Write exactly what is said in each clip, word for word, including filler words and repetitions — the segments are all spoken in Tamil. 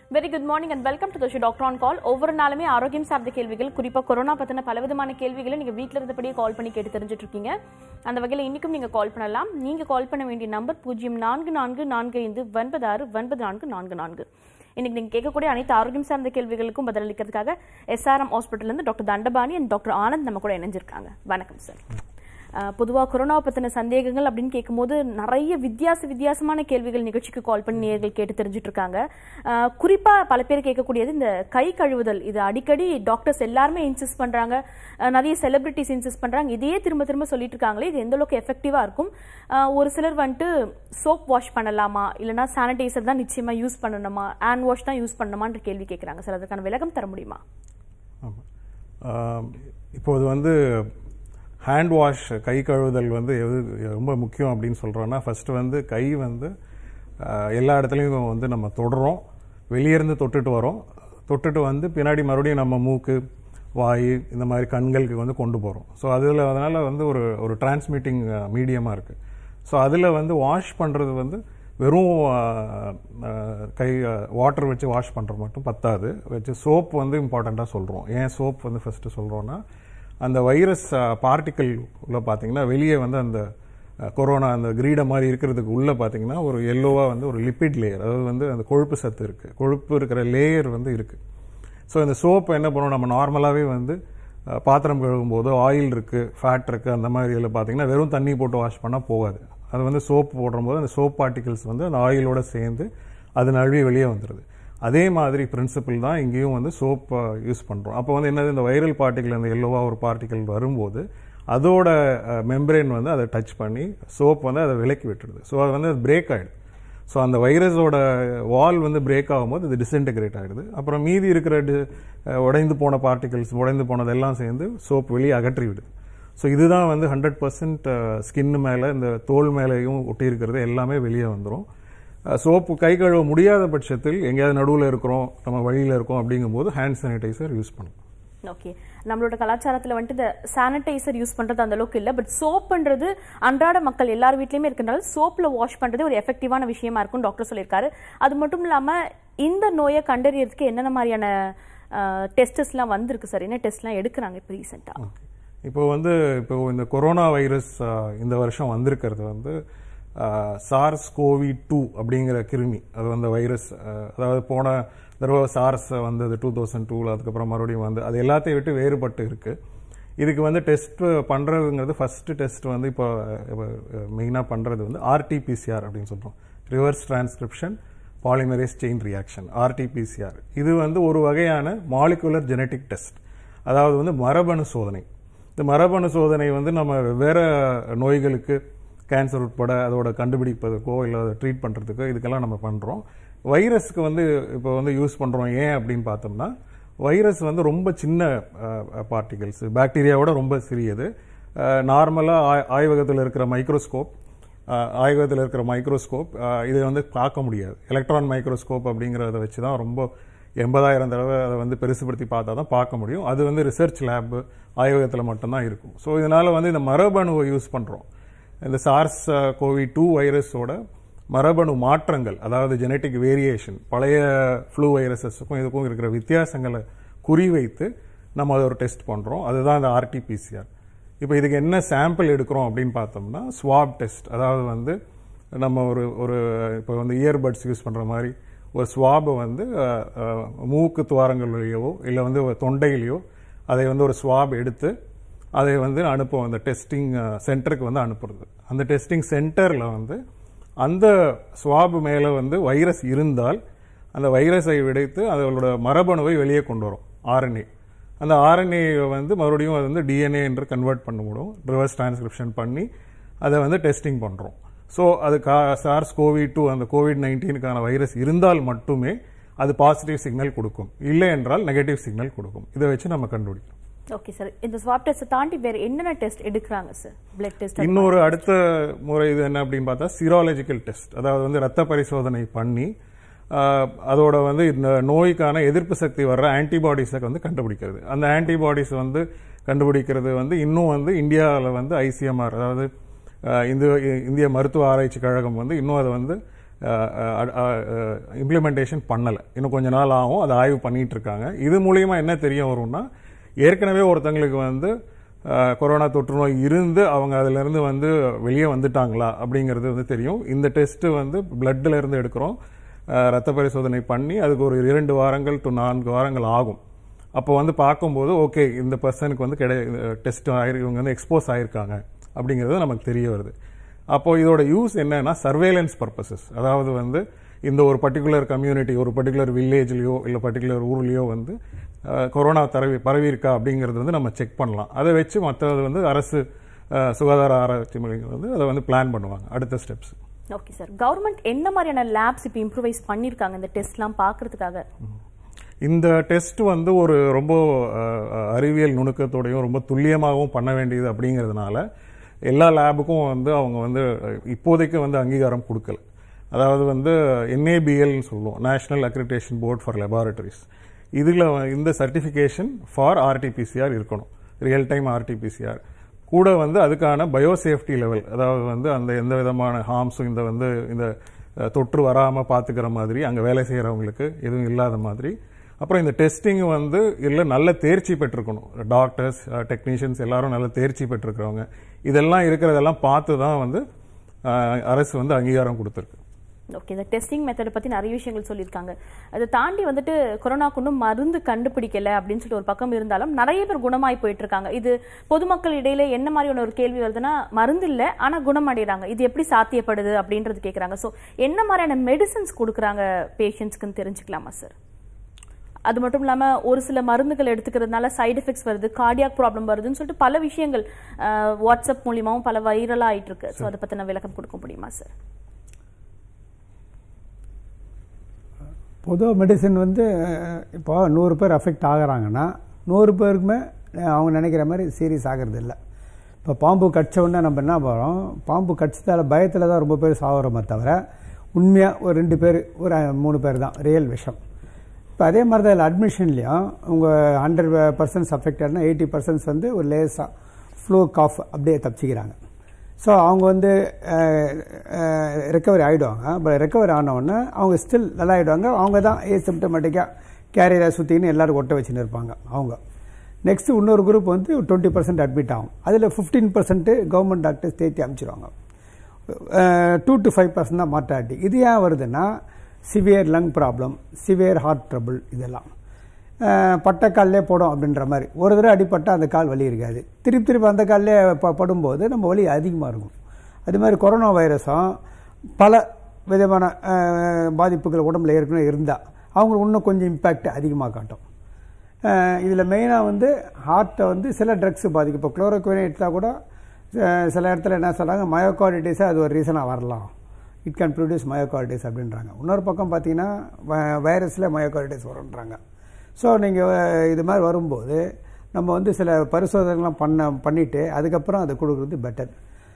Very good morning and welcome to the show Doctor on Call. ஒவ்வொரு நாளுமே ஆரோக்கியம் சார்ந்த கேள்விகள், குறிப்பா கொரோனா பத்தின பலவிதமான கேள்விகளை நீங்க வீட்ல இருந்தபடியே கால் பண்ணி கேட்டு தெரிஞ்சிட்டு இருக்கீங்க. அந்த வகையில இன்னைக்கும் நீங்க கால் பண்ணலாம். நீங்க கால் பண்ண வேண்டிய நம்பர் பூஜ்ஜியம் நான்கு நான்கு நான்கு ஐந்து ஒன்பது ஆறு ஒன்பது நான்கு நான்கு நான்கு. இன்னைக்கு நீங்க கேட்கக்கூடிய அனைத்து ஆரோக்கியம் சார்ந்த கேள்விகளுக்கும் பதிலளிக்கிறதுக்காக எஸ்ஆர்எம் ஹாஸ்பிட்டல்ல இருந்து doctor Dhandapani and doctor Anand நம்ம கூட இணைஞ்சிருக்காங்க. வணக்கம் சார். பொதுவாக கொரோனா பற்றின சந்தேகங்கள் அப்படின்னு கேட்கும்போது நிறைய வித்தியாச வித்தியாசமான கேள்விகள் நிகழ்ச்சிக்கு கால் பண்ணி நேயர்கள் கேட்டு தெரிஞ்சுட்டு இருக்காங்க. குறிப்பாக பல பேர் கேட்கக்கூடியது இந்த கை கழுவுதல். இது அடிக்கடி டாக்டர்ஸ் எல்லாருமே இன்சிஸ்ட் பண்ணுறாங்க, நிறைய செலிபிரிட்டிஸ் இன்சிஸ்ட் பண்ணுறாங்க. இதையே திரும்ப திரும்ப சொல்லிட்டு இருக்காங்களே, இது எந்த அளவுக்கு எஃபெக்டிவாக இருக்கும்? ஒரு சிலர் வந்துட்டு சோப் வாஷ் பண்ணலாமா, இல்லைனா சானிடைசர் தான் நிச்சயமாக யூஸ் பண்ணணுமா, ஹேண்ட் வாஷ் தான் யூஸ் பண்ணணுமான்ற கேள்வி கேட்குறாங்க சார். அதுக்கான விளக்கம் தர முடியுமா? இப்போது வந்து ஹேண்ட் வாஷ், கை கழுவுதல் வந்து எது ரொம்ப முக்கியம் அப்படின்னு சொல்கிறோன்னா, ஃபஸ்ட்டு வந்து கை வந்து எல்லா இடத்துலையும் வந்து நம்ம தொடுறோம், வெளியேருந்து தொட்டுட்டு வரோம், தொட்டுட்டு வந்து பின்னாடி மறுபடியும் நம்ம மூக்கு, வாய், இந்த மாதிரி கண்களுக்கு வந்து கொண்டு போகிறோம். ஸோ அதில் அதனால் வந்து ஒரு ஒரு டிரான்ஸ்மிட்டிங் மீடியமாக இருக்குது. ஸோ அதில் வந்து வாஷ் பண்ணுறது வந்து வெறும் கை வாட்டர் வச்சு வாஷ் பண்ணுறது மட்டும் பத்தாது, வச்சு சோப் வந்து இம்பார்ட்டண்ட்டாக சொல்கிறோம். ஏன் சோப் வந்து ஃபஸ்ட்டு சொல்கிறோன்னா, அந்த வைரஸ் பார்ட்டிக்கல் உள்ள பார்த்தீங்கன்னா வெளியே வந்து அந்த கொரோனா அந்த கிரீடை மாதிரி இருக்கிறதுக்கு உள்ளே பார்த்தீங்கன்னா ஒரு எல்லோவாக வந்து ஒரு லிப்பிட் லேயர், அதாவது வந்து அந்த கொழுப்பு சத்து இருக்குது, கொழுப்பு இருக்கிற லேயர் வந்து இருக்குது. ஸோ இந்த சோப்பு என்ன பண்ணுவோம், நம்ம நார்மலாகவே வந்து பாத்திரம் கழுவும் போது ஆயில் இருக்குது, ஃபேட் இருக்குது, அந்த மாதிரியில் பார்த்தீங்கன்னா வெறும் தண்ணி போட்டு வாஷ் பண்ணால் போகாது. அது வந்து சோப்பு போடும்போது அந்த சோப் பார்ட்டிகல்ஸ் வந்து அந்த ஆயிலோட சேர்ந்து அது நழுவி வெளியே வந்துடுது. அதே மாதிரி பிரின்சிபிள் தான் இங்கேயும் வந்து சோப் யூஸ் பண்ணுறோம். அப்போ வந்து என்னது, இந்த வைரல் பார்ட்டிகல், அந்த எல்லோவாக ஒரு பார்ட்டிகல் வரும்போது அதோட மெம்பரேன் வந்து அதை டச் பண்ணி சோப் வந்து அதை விலக்கி விட்டுடுது. ஸோ அது வந்து பிரேக் ஆகிடுது. ஸோ அந்த வைரஸோட வால் வந்து பிரேக் ஆகும்போது இது டிஸ்இன்டெகிரேட் ஆகிடுது. அப்புறம் மீதி இருக்கிற உடைந்து போன பார்ட்டிகல்ஸ், உடைந்து போனதெல்லாம் சேர்ந்து சோப் வெளியே அகற்றி விடுது. ஸோ இதுதான் வந்து ஹண்ட்ரட் பர்சன்ட் ஸ்கின் மேலே, இந்த தோல் மேலேயும் ஒட்டி இருக்கிறது எல்லாமே வெளியே வந்துடும். சோப்பு கை கழுவ முடியாத பட்சத்தில் எங்கேயாவது நடுவில் இருக்கிறோம், நம்ம வழியில் இருக்கோம் அப்படிங்கும்போது ஹேண்ட் சானிடைசர் யூஸ் பண்ணணும். ஓகே, நம்மளோட கலாச்சாரத்தில் வந்துட்டு இந்த சானிடைசர் யூஸ் பண்ணுறது அந்த அளவுக்கு இல்லை. பட் சோப்புன்றது அன்றாட மக்கள் எல்லார் வீட்லையுமே இருக்கிறனால சோப்பில் வாஷ் பண்ணுறது ஒரு எஃபெக்டிவான விஷயமா இருக்கும் டாக்டர் சொல்லியிருக்காரு. அது மட்டும் இல்லாமல் இந்த நோயை கண்டறியறதுக்கு என்னென்ன மாதிரியான டெஸ்டஸ்லாம் வந்திருக்கு சார்? என்ன டெஸ்ட்லாம் எடுக்கிறாங்க இப்போ ரீசெண்டாக? இப்போ வந்து இப்போ இந்த கொரோனா வைரஸ் இந்த வருஷம் வந்திருக்கிறது வந்து சார்ஸ் கோவி டூ அப்படிங்கிற கிருமி, அது வந்து வைரஸ். அதாவது போன தடவை சார்ஸ் வந்தது டூ தௌசண்ட் டூவில், அதுக்கப்புறம் மறுபடியும் வந்து அது எல்லாத்தையும் விட்டு வேறுபட்டு இருக்குது. இதுக்கு வந்து டெஸ்ட் பண்ணுறதுங்கிறது ஃபஸ்ட்டு டெஸ்ட் வந்து இப்போ மெயினாக பண்ணுறது வந்து ஆர்டிபிசிஆர் அப்படின்னு சொல்கிறோம், reverse transcription polymerase chain reaction, RTPCR. இது வந்து ஒரு வகையான மாலிகுலர் ஜெனட்டிக் டெஸ்ட், அதாவது வந்து மரபணு சோதனை. இந்த மரபணு சோதனை வந்து நம்ம வெவ்வேறு நோய்களுக்கு, கேன்சர் உட்பட அதோட கண்டுபிடிப்பதற்கோ இல்லை அதை ட்ரீட் பண்ணுறதுக்கோ இதுக்கெல்லாம் நம்ம பண்ணுறோம். வைரஸ்க்கு வந்து இப்போ வந்து யூஸ் பண்ணுறோம். ஏன் அப்படின்னு பார்த்தோம்னா, வைரஸ் வந்து ரொம்ப சின்ன பார்ட்டிகல்ஸ், பாக்டீரியாவோட ரொம்ப சிறியது. நார்மலாக ஆய்வகத்தில் இருக்கிற மைக்ரோஸ்கோப் ஆய்வகத்தில் இருக்கிற மைக்ரோஸ்கோப் இதை வந்து பார்க்க முடியாது. எலக்ட்ரான் மைக்ரோஸ்கோப் அப்படிங்கிறத வச்சு தான் ரொம்ப எண்பதாயிரம் தடவை அதை வந்து பெருசுபடுத்தி பார்த்தா தான் பார்க்க முடியும். அது வந்து ரிசர்ச் லேபு ஆய்வகத்தில் மட்டும்தான் இருக்கும். ஸோ இதனால் வந்து இந்த மரபணுவை யூஸ் பண்ணுறோம். இந்த சார்ஸ் கோவி டூ வைரஸோட மரபணு மாற்றங்கள், அதாவது ஜெனட்டிக் வேரியேஷன், பழைய ஃப்ளூ வைரஸஸுக்கும் இதுக்கும் இருக்கிற வித்தியாசங்களை குறிவைத்து நம்ம அதை ஒரு டெஸ்ட் பண்ணுறோம். அதுதான் இந்த ஆர்டிபிசிஆர். இப்போ இதுக்கு என்ன சாம்பிள் எடுக்கிறோம் அப்படின்னு பார்த்தோம்னா, ஸ்வாப் டெஸ்ட். அதாவது வந்து நம்ம ஒரு ஒரு இப்போ வந்து இயர்பட்ஸ் யூஸ் பண்ணுற மாதிரி ஒரு ஸ்வாபை வந்து மூக்கு துவாரங்கள் வழியவோ இல்லை வந்து தொண்டையிலையோ அதை வந்து ஒரு ஸ்வாப் எடுத்து அதை வந்து அனுப்புவோம், அந்த டெஸ்டிங் சென்டருக்கு வந்து அனுப்புறது. அந்த டெஸ்டிங் சென்டரில் வந்து அந்த ஸ்வாப் மேலே வந்து வைரஸ் இருந்தால் அந்த வைரஸை விடைத்து அதோட மரபணுவை வெளியே கொண்டு வரும், ஆர்என்ஏ. அந்த ஆர்என்ஏ வந்து மறுபடியும் அது வந்து டிஎன்ஏ என்று கன்வெர்ட் பண்ண முடியும், ரிவர்ஸ் டிரான்ஸ்கிரிப்ஷன் பண்ணி அதை வந்து டெஸ்டிங் பண்ணுறோம். ஸோ அது கா சார்ஸ் கோவி டூ அந்த கோவிட் நைன்டீனுக்கான வைரஸ் இருந்தால் மட்டுமே அது பாசிட்டிவ் சிக்னல் கொடுக்கும், இல்லை என்றால் நெகட்டிவ் சிக்னல் கொடுக்கும். இதை வச்சு நம்ம கண்டுபிடிக்கணும். ஓகே சார், இந்த ஸ்வாப் டெஸ்ட் தாண்டி வேற என்னென்ன டெஸ்ட் எடுக்கிறாங்க சார்? Blood test. இன்னொரு அடுத்த முறை இது என்ன அப்படின்னு பார்த்தா சீராலஜிக்கல் டெஸ்ட். அதாவது வந்து ரத்த பரிசோதனை பண்ணி அதோட வந்து இந்த நோய்க்கான எதிர்ப்பு சக்தி வர்ற ஆன்டிபாடிஸை வந்து கண்டுபிடிக்கிறது. அந்த ஆன்டிபாடிஸ் வந்து கண்டுபிடிக்கிறது வந்து இன்னும் வந்து இந்தியாவில் வந்து ஐசிஎம்ஆர், அதாவது இந்திய இந்திய மருத்துவ ஆராய்ச்சி கழகம் வந்து இன்னும் அதை வந்து இம்ப்ளிமெண்டேஷன் பண்ணலை. இன்னும் கொஞ்ச நாள் ஆகும், அதை ஆய்வு பண்ணிட்டு இருக்காங்க. இது மூலியமா என்ன தெரிய வரும்னா, ஏற்கனவே ஒருத்தங்களுக்கு வந்து கொரோனா தொற்று நோய் இருந்து அவங்க அதிலிருந்து வந்து வெளியே வந்துட்டாங்களா அப்படிங்கிறது வந்து தெரியும். இந்த டெஸ்ட்டு வந்து பிளட்டில் இருந்து எடுக்கிறோம், ரத்த பரிசோதனை பண்ணி அதுக்கு ஒரு இரண்டு வாரங்கள் டு நான்கு வாரங்கள் ஆகும். அப்போ வந்து பார்க்கும்போது ஓகே இந்த பர்சனுக்கு வந்து கிடை டெஸ்ட் ஆயிரு இவங்க வந்து எக்ஸ்போஸ் ஆயிருக்காங்க அப்படிங்கிறது நமக்கு தெரிய வருது. அப்போ இதோட யூஸ் என்னன்னா சர்வேலன்ஸ் பர்பஸஸ். அதாவது வந்து இந்த ஒரு பர்டிகுலர் கம்யூனிட்டி, ஒரு பர்டிகுலர் வில்லேஜ்லயோ இல்லை பர்டிகுலர் ஊர்லயோ வந்து கொரோனா தரவி பரவி இருக்கா அப்படிங்கிறது வந்து நம்ம செக் பண்ணலாம். அதை வச்சு மற்றது வந்து அரசு சுகாதார ஆராய்ச்சி மையங்கள் வந்து அதை வந்து பிளான் பண்ணுவாங்க அடுத்த ஸ்டெப்ஸ். ஓகே சார், கவர்மெண்ட் என்ன மாதிரியான லேப்ஸ் இப்போ இம்ப்ரூவைஸ் பண்ணியிருக்காங்க இந்த டெஸ்ட்லாம் பார்க்கறதுக்காக? இந்த டெஸ்ட் வந்து ஒரு ரொம்ப அறிவியல் நுணுக்கத்தோடையும் ரொம்ப துல்லியமாகவும் பண்ண வேண்டியது அப்படிங்கிறதுனால எல்லா லேபுக்கும் வந்து அவங்க வந்து இப்போதைக்கு வந்து அங்கீகாரம் கொடுக்கல. அதாவது வந்து என் ஏ பி எல்னு சொல்லுவோம், national accreditation board for laboratories. இதில் இந்த சர்டிஃபிகேஷன் ஃபார் ஆர்டிபிசிஆர் இருக்கணும், ரியல் டைம் ஆர்டிபிசிஆர். கூட வந்து அதுக்கான பயோசேஃப்டி லெவல், அதாவது வந்து அந்த எந்த விதமான ஹார்ம்ஸும் இந்த வந்து இந்த தொற்று வராமல் பார்த்துக்கிற மாதிரி அங்கே வேலை செய்கிறவங்களுக்கு எதுவும் இல்லாத மாதிரி. அப்புறம் இந்த டெஸ்டிங் வந்து இல்லை நல்ல தேர்ச்சி பெற்றிருக்கணும், டாக்டர்ஸ் டெக்னீஷியன்ஸ் எல்லாரும் நல்ல தேர்ச்சி பெற்றிருக்கிறவங்க. இதெல்லாம் இருக்கிறதெல்லாம் பார்த்து தான் வந்து அரசு வந்து அங்கீகாரம் கொடுத்துருக்கு. ஓகே, இந்த டெஸ்டிங் மெத்தட் பற்றி நிறைய விஷயங்கள் சொல்லியிருக்காங்க. அதை தாண்டி வந்துட்டு கொரோனாக்கு இன்னும் மருந்து கண்டுபிடிக்கல அப்படின்னு சொல்லிட்டு ஒரு பக்கம் இருந்தாலும் நிறைய பேர் குணமாய் போயிட்டு இருக்காங்க. இது பொதுமக்கள் இடையில என்ன மாதிரியான ஒரு கேள்வி வருதுன்னா, மருந்து இல்லை ஆனால் குணமடைகிறாங்க, இது எப்படி சாத்தியப்படுது அப்படின்றது கேட்குறாங்க. ஸோ என்ன மாதிரியான மெடிசன்ஸ் கொடுக்குறாங்க பேஷண்ட்ஸ்க்குன்னு தெரிஞ்சுக்கலாமா சார்? அது மட்டும் இல்லாமல் ஒரு சில மருந்துகள் எடுத்துக்கிறதுனால சைடு எஃபெக்ட்ஸ் வருது, கார்டியாக் ப்ராப்ளம் வருதுன்னு சொல்லிட்டு பல விஷயங்கள் வாட்ஸ்அப் மூலியமாவும் பல வைரலாக ஆயிட்டு இருக்கு. ஸோ அதை பற்றின விளக்கம் கொடுக்க முடியுமா சார்? பொதுவாக மெடிசன் வந்து இப்போ நூறு பேர் அஃபெக்ட் ஆகிறாங்கன்னா நூறு பேருக்குமே அவங்க நினைக்கிற மாதிரி சீரியஸ் ஆகிறது இல்லை. இப்போ பாம்பு கடிச்ச உடனே நம்ம என்ன போகிறோம், பாம்பு கடிச்சதால பயத்தில் தான் ரொம்ப பேர் சாகுறோமே தவிர உண்மையாக ஒரு ரெண்டு பேர் ஒரு மூணு பேர் தான் ரியல் விஷம். இப்போ அதே மாதிரி தான் இல்லை அட்மிஷன்லேயும் உங்கள் ஹண்ட்ரட் பர்சன்ட்ஸ் அஃபெக்டட்னா எயிட்டி பர்சன்ட்ஸ் வந்து ஒரு லேஸாக ஃப்ளூ காஃப் அப்படியே தப்பிச்சிக்கிறாங்க. ஸோ அவங்க வந்து ரெக்கவரி ஆகிடுவாங்க. பட் ரெக்கவரி ஆனவுடனே அவங்க ஸ்டில் நல்லா ஆகிடுவாங்க. அவங்க தான் ஏசிம்டமேட்டிக்காக கேரியரை சுற்றின்னு எல்லோரும் ஒட்ட வச்சுன்னு இருப்பாங்க. அவங்க நெக்ஸ்ட்டு இன்னொரு குரூப் வந்து டுவெண்ட்டி பர்சன்ட் அட்மிட் ஆகும். அதில் ஃபிஃப்டீன் பர்சன்ட்டு கவர்மெண்ட் டாக்டர்ஸ் தேத்தி அனுப்பிச்சிடுவாங்க. டூ டு ஃபைவ் பர்சன்ட் தான் மார்ட்டாலிட்டி. இது ஏன் வருதுன்னா severe lung problem, severe heart trouble, இதெல்லாம் பட்ட காலிலே போடும் அப்படின்ற மாதிரி. ஒரு தடவை அடிப்பட்டால் அந்த கால் வலி இருக்காது, திருப்பி திருப்பி அந்த காலிலே ப படும்போது நம்ம வலி அதிகமாக இருக்கும். அது மாதிரி கொரோனா வைரஸும் பல விதமான பாதிப்புகள் உடம்புல ஏற்கனவே இருந்தால் அவங்களுக்கு இன்னும் கொஞ்சம் இம்பேக்ட் அதிகமாக காட்டும். இதில் மெயினாக வந்து ஹார்ட்டை வந்து சில ட்ரக்ஸ் பாதிக்கும். இப்போ குளோரோக்வின் எடுத்தால் கூட சில இடத்துல என்ன சொல்கிறாங்க, மயோகார்டிட்டிஸை அது ஒரு ரீசனாக வரலாம், இட் கேன் ப்ரொடியூஸ் மயோகார்டிட்டிஸ் அப்படின்றாங்க. இன்னொரு பக்கம் பார்த்தீங்கன்னா வைரஸில் மயோகார்டிட்டிஸ் வரும்ன்றாங்க. ஸோ நீங்கள் இது மாதிரி வரும்போது நம்ம வந்து சில பரிசோதனைகள்லாம் பண்ண பண்ணிவிட்டு அதுக்கப்புறம் அதை கொடுக்குறது பெட்டர்.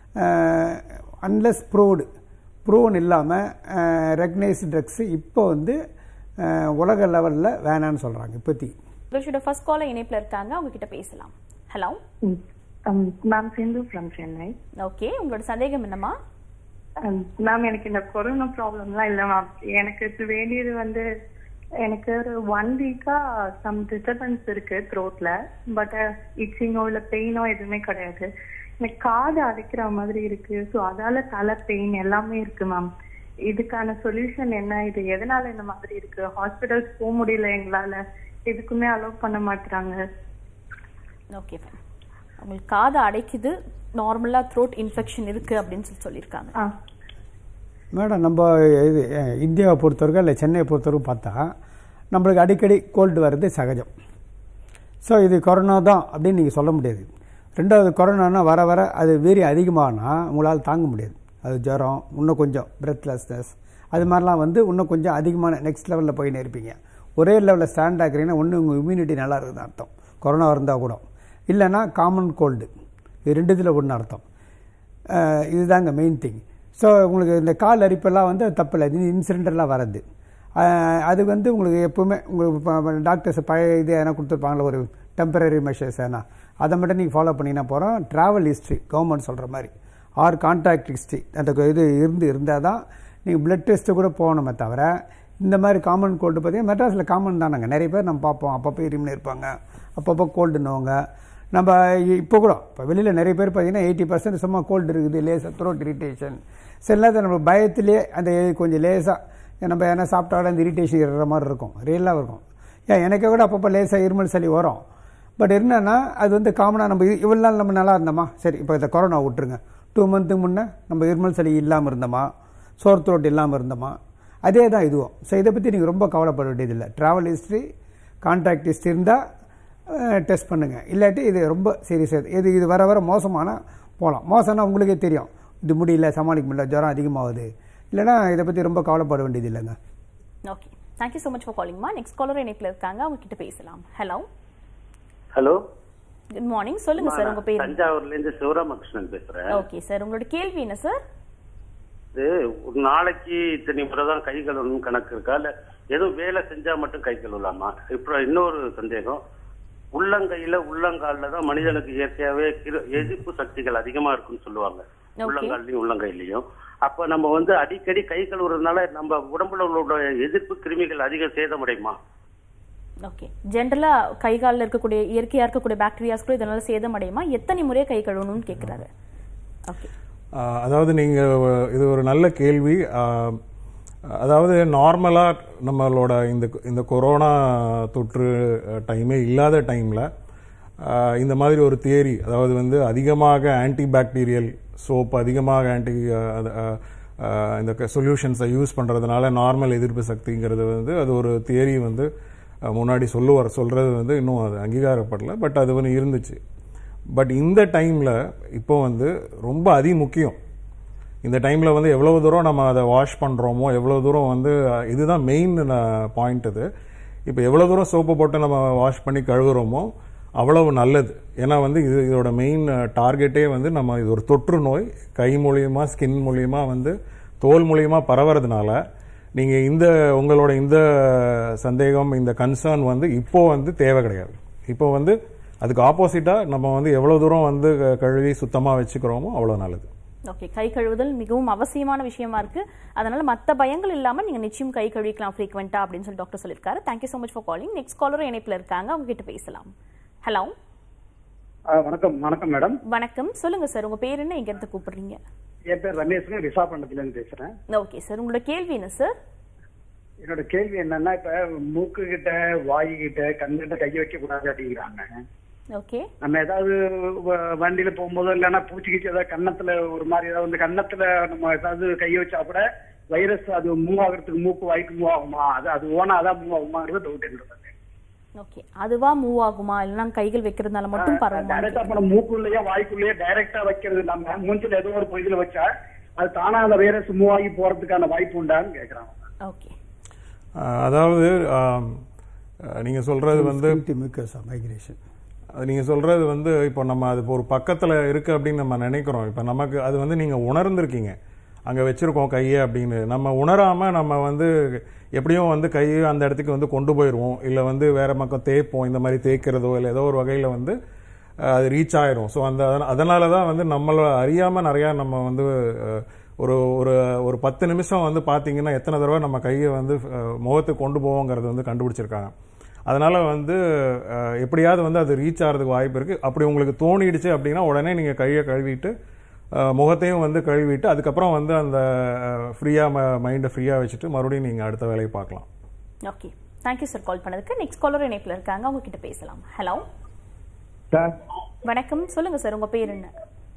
அன்லெஸ் ப்ரூவ்டு ப்ரூவன் இல்லாமல் ரெகனைஸ்டு ட்ரக்ஸு இப்போ வந்து உலக லெவலில் வேணான்னு சொல்கிறாங்க இப்போதைக்கு. ஃபர்ஸ்ட் கால இணைப்பில் இருக்காங்க, அவங்க கிட்ட பேசலாம். Hello ma'am, Sindhu from Chennai. Okay, உங்களோட சந்தேகம் என்னம்மா? மேம், எனக்கு இந்த கொரோனா ப்ராப்ளம்லாம் இல்லை மேம். எனக்கு வேண்டியது வந்து எனக்கு ஒரு ஒன் வீக்கா சம் டிஸ்டர்பன்ஸ் இருக்கு த்ரோட்ல. பட் இச்சிங்கோ இல்லை பெயினோ எதுவுமே கிடையாது. எனக்கு காது அடைக்கிற மாதிரி இருக்கு. ஸோ அதால தலை பெயின் எல்லாமே இருக்கு மேம். இதுக்கான சொல்யூஷன் என்ன? இது எதனால இந்த மாதிரி இருக்கு? ஹாஸ்பிட்டல்ஸ் போக முடியல எங்களால, எதுக்குமே அலோவ் பண்ண மாட்டாங்க. ஓகே, உங்களுக்கு காது அடைக்குது, நார்மலா த்ரோட் இன்ஃபெக்ஷன் இருக்கு அப்படின்னு சொல்லி சொல்லியிருக்காங்க. மேடம், நம்ம இது இந்தியாவை பொறுத்தவரைக்கும் இல்லை சென்னையை பொறுத்தவரைக்கும் பார்த்தா நம்மளுக்கு அடிக்கடி கோல்டு வர்றது சகஜம். ஸோ இது கொரோனா தான் அப்படின்னு நீங்கள் சொல்ல முடியாது. ரெண்டாவது, கொரோனானா வர வர அது வீரியம் அதிகமாகனா உங்களால் தாங்க முடியாது. அது ஜுரம், இன்னும் கொஞ்சம் பிரெத்லெஸ்னஸ், அது மாதிரிலாம் வந்து இன்னும் கொஞ்சம் அதிகமான நெக்ஸ்ட் லெவலில் போயின்னு இருப்பீங்க. ஒரே லெவலில் ஸ்டாண்ட் ஆகிறீங்கன்னா ஒன்று உங்கள் இம்யூனிட்டி நல்லா இருக்குதுன்னு அர்த்தம், கொரோனா இருந்தால் கூட. இல்லைன்னா காமன் கோல்டு, இது ரெண்டுத்தில் ஒன்று அர்த்தம். இதுதாங்க மெயின் திங். ஸோ உங்களுக்கு இந்த கால் அரிப்பெல்லாம் வந்து தப்பில்லை, இது இன்சிடென்டெல்லாம் வர்றது. அது வந்து உங்களுக்கு எப்போவுமே உங்களுக்கு டாக்டர்ஸ் பழைய இது எதனா கொடுத்துருப்பாங்களா ஒரு டெம்பரரி மெஷர்ஸ் ஏன்னா அதை மட்டும் நீங்கள் ஃபாலோ பண்ணிங்கன்னா போகிறோம். ட்ராவல் ஹிஸ்ட்ரி கவர்மெண்ட் சொல்கிற மாதிரி ஆர் கான்டாக்ட் ஹிஸ்ட்ரி அந்த இது இருந்து இருந்தால் தான் நீங்கள் பிளட் டெஸ்ட்டு கூட போகணுமே தவிர இந்த மாதிரி காமன் கோல்டு பார்த்தீங்கன்னா மெட்ராஸில் காமன் தானாங்க. நிறைய பேர் நம்ம பார்ப்போம், அப்பப்போ இருமல் இருப்பாங்க, அப்பப்போ கோல்டுன்னுவாங்க. நம்ம இப்போ கூட இப்போ வெளியில் நிறைய பேர் பார்த்தீங்கன்னா எயிட்டி பர்சன்ட் சும்மா கோல்டு இருக்குது, லேசாக த்ரோட் இரிட்டேஷன். சில நேரத்தில் நம்ம பயத்திலே அந்த கொஞ்சம் லேசாக நம்ம என்ன சாப்பிட்டாலும் அந்த இரிட்டேஷன் இருக்கிற மாதிரி இருக்கும், ரியலாக இருக்கும். ஏன் எனக்கே கூட அப்பப்போ லேசாக இருமல் சளி வரும். பட் என்னன்னா அது வந்து காமனாக நம்ம இவ்வளோ நாள் நம்ம நல்லா இருந்தோமா, சரி இப்போ இந்த கொரோனா விட்டுருங்க, டூ மந்த்துக்கு முன்னே நம்ம இருமல் சளி இல்லாமல் இருந்தோமா, சோர் த்ரோட் இல்லாமல் இருந்தோமா, அதே தான் இதுவும். ஸோ இதை பற்றி நீங்கள் ரொம்ப கவலைப்பட வேண்டியதில்லை. ட்ராவல் ஹிஸ்ட்ரி, கான்டாக்ட் ஹிஸ்ட்ரி இருந்தால் டெஸ்ட் பண்ணுங்கள். இல்லாட்டி இது ரொம்ப சீரியஸாக இது இது வர வர மோசமானால் போகலாம். மோசம்னா உங்களுக்கே தெரியும், இது முடியல, சமாளிக்க முடியல, ஜுரம் அதிகமாகுது, இல்லைனா இதை பற்றி ரொம்ப கவலைப்பட வேண்டியது இல்லைங்க. Okay, thank you so much for காலிங்மா. நெக்ஸ்ட் காலர் இணைப்பில் இருக்காங்க, அவங்க கிட்ட பேசலாம். Hello hello, good morning. சொல்லுங்க சார், உங்க பேர்? தஞ்சாவூர்ல இருந்து சிவராமகிருஷ்ணன் பேசுறேன். ஓகே சார், உங்களோட கேள்வி என்ன சார்? இது ஒரு நாளைக்கு இத்தனை முறை தான் கை கழுவணும் கணக்கு இருக்கா, இல்ல ஏதோ வேலை செஞ்சா மட்டும் கை கழுவலாமா? இப்ப இன்னொரு சந்தேகம், உள்ளங்கையில உள்ளங்கால்ல தான் மனிதனுக்கு இயற்கையாவே எதிர்ப்பு சக்திகள் அதிகமா இருக்குன்னு சொல்லுவாங்க, உள்ளங்கால்லையும் உள்ளங்கையிலையும். அப்ப நம்ம வந்து அடிக்கடி கை கழுவுறதுனால நம்ம உடம்புல உள்ள எதிர்ப்பு கிருமிகள் அதிகம் சேதமடையுமா? ஓகே, ஜென்ரலா கை காலில் இருக்கக்கூடிய இயற்கையா இருக்கக்கூடிய பாக்டீரியாஸ் கூட இதனால சேதமடையுமா? எத்தனை முறை கை கழுவணும்னு கேட்கிறாரு. ஓகே, அதாவது நீங்க இது ஒரு நல்ல கேள்வி. அதாவது நார்மலா நம்மளோட இந்த இந்த கொரோனா தொற்று டைமே இல்லாத டைம்ல இந்த மாதிரி ஒரு தியரி, அதாவது வந்து அதிகமாக ஆன்டி பாக்டீரியல் சோப், அதிகமாக ஆன்டி இந்த சொல்யூஷன்ஸை யூஸ் பண்றதுனால நார்மல் எதிர்ப்பு சக்திங்கிறது வந்து அது ஒரு தியரி வந்து முன்னாடி சொல்லுவார், சொல்றது வந்து இன்னும் அது அங்கீகாரப்படல, பட் அது வந்து இருந்துச்சு. பட் இந்த டைம்ல இப்போ வந்து ரொம்ப அதி முக்கியம். இந்த டைம்ல வந்து எவ்வளவு தூரம் நம்ம அதை வாஷ் பண்றோமோ, எவ்வளவு தூரம் வந்து இதுதான் மெயின் பாயிண்ட். இது இப்போ எவ்வளவு தூரம் சோப்பு போட்டு நம்ம வாஷ் பண்ணி கழுவுறோமோ அவ்வளவு நல்லது. ஏன்னா வந்து இது இதோட மெயின் டார்கெட்டே வந்து நம்ம இது ஒரு தொற்று நோய், கை மூலியமா ஸ்கின் மூலியமா வந்து தோல் மூலியமா பரவறதுனால நீங்க இந்த உங்களோட இந்த சந்தேகம், இந்த கன்சர்ன் வந்து இப்போ வந்து தேவை கிடையாது. இப்போ வந்து அதுக்கு ஆப்போசிட்டா நம்ம வந்து எவ்வளவு தூரம் வந்து கழுவி சுத்தமா வச்சுக்கிறோமோ அவ்வளவு நல்லது. ஓகே, கை கழுவுதல் மிகவும் அவசியமான விஷயமா இருக்கு. அதனால மற்ற பயங்கள் இல்லாம நீங்க நிச்சயம் கை கழுவிக்கலாம் ஃப்ரீக்வெண்டா அப்படின்னு சொல்லி டாக்டர் சொல்லியிருக்காரு. Thank you so much for calling. Next காலரும் இணைப்பில் இருக்காங்க, அவங்க கிட்ட பேசலாம். ஹலோ, வணக்கம். வணக்கம் மேடம். வணக்கம், சொல்லுங்க சார், உங்க பேர் என்ன, எங்க இருந்து கூப்பிடுறீங்க? என் பேர் ரமேஷ், விசாகப்பட்டினத்துல இருந்து பேசுறேன். ஓகே சார், உங்களோட கேள்வி என்ன சார்? என்னோட கேள்வி என்னன்னா, இப்ப மூக்கு கிட்ட, வாயு கிட்ட, கண்ணுகிட்ட கை வைக்க கூடாது அப்படிங்கிறாங்க. ஓகே, நம்ம ஏதாவது வண்டியில போகும்போதோ இல்லைன்னா பூச்சி கிச்சி ஏதாவது கன்னத்துல ஒரு மாதிரி ஏதாவது வந்து கன்னத்துல நம்ம ஏதாவது கை வச்சா கூட வைரஸ் அது மூவ் ஆகுறதுக்கு மூக்கு வாய்க்கு மூவ் ஆகுமா, அது அது ஓனா அதான் மூவ் ஆகுமாங்கிறது டவுட் என்னது. ஓகே, அதுவா மூவ் ஆகுமா இல்லைன்னா கைகள் வைக்கிறதுனால மட்டும் பரவாயில்ல? டைரக்டா பண்ண மூக்குள்ளேயே வாய்க்குள்ளேயே டைரக்டா வைக்கிறது, நம்ம மூஞ்சில ஏதோ ஒரு பகுதியில வச்சா அது தானா அந்த வைரஸ் மூவ் ஆகி போறதுக்கான வாய்ப்பு உண்டான்னு கேக்குறாங்க. ஓகே, அதாவது நீங்க சொல்றது வந்து மைக்ரேஷன், அது நீங்க சொல்றது வந்து இப்போ நம்ம அது ஒரு பக்கத்துல இருக்கு அப்படின்னு நம்ம நினைக்கிறோம். இப்போ நமக்கு அது வந்து நீங்க உணர்ந்திருக்கீங்க, அங்க வச்சிருக்கோம் கையை அப்படின்னு. நம்ம உணராம நம்ம வந்து எப்படியும் வந்து கையை அந்த இடத்துக்கு வந்து கொண்டு போயிடுவோம், இல்லை வந்து வேற பக்கம் தேய்ப்போம், இந்த மாதிரி தேய்க்கிறதோ இல்லை ஏதோ ஒரு வகையில் வந்து அது ரீச் ஆயிரும். ஸோ அந்த அதனால தான் வந்து நம்மள அறியாமல் நிறையா நம்ம வந்து ஒரு ஒரு ஒரு பத்து நிமிஷம் வந்து பார்த்தீங்கன்னா எத்தனை தடவை நம்ம கையை வந்து முகத்துக்கு கொண்டு போவோங்கிறது வந்து கண்டுபிடிச்சிருக்காங்க. அதனால வந்து எப்படியாவது வந்து அது ரீச் ஆகிறதுக்கு வாய்ப்பு இருக்கு. அப்படி உங்களுக்கு தோணிடுச்சு அப்படின்னா உடனே நீங்கள் கையை கழுவிட்டு முகத்தையும் வந்து கழுவிட்டு அதுக்கப்புறம் வந்து அந்த ஃப்ரீயா மைண்டை ஃப்ரீயா வச்சுட்டு மறுபடியும் நீங்க அடுத்த வேலையை பார்க்கலாம். ஓகே, தேங்க்யூ சார் கால் பண்ணதுக்கு. நெக்ஸ்ட் காலர் இணைப்பில் இருக்காங்க, அவங்க கிட்ட பேசலாம். ஹலோ சார், வணக்கம், சொல்லுங்க சார், உங்க பேர் என்ன,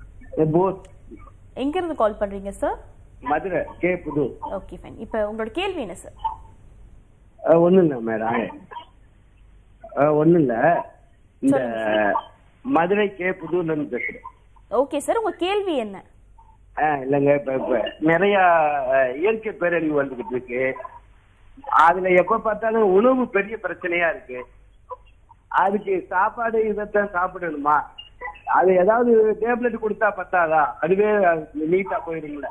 எங்க இருந்து கால் பண்றீங்க சார்? மதுரை கே புது. Okay fine. இப்போ உங்களோட கேள்வி என்ன சார்? ஒன்றும் இல்லை மேடம், ஒன்றும் இல்லை, இந்த மதுரை கே புதுல இருந்து பேசுறேன். ஓகே சார், உங்க கேள்வி என்ன? இல்லைங்க, இப்ப இப்ப நிறைய இயற்கை பேரழிவு வந்துகிட்டு இருக்கு. அதுல எப்ப பார்த்தாலும் உணவு பெரிய பிரச்சனையா இருக்கு. அதுக்கு சாப்பாடு இதைத்தான் சாப்பிடணுமா, அது ஏதாவது டேப்லெட் கொடுத்தா பத்தாதா, அதுவே நீட்டா போயிருங்களா?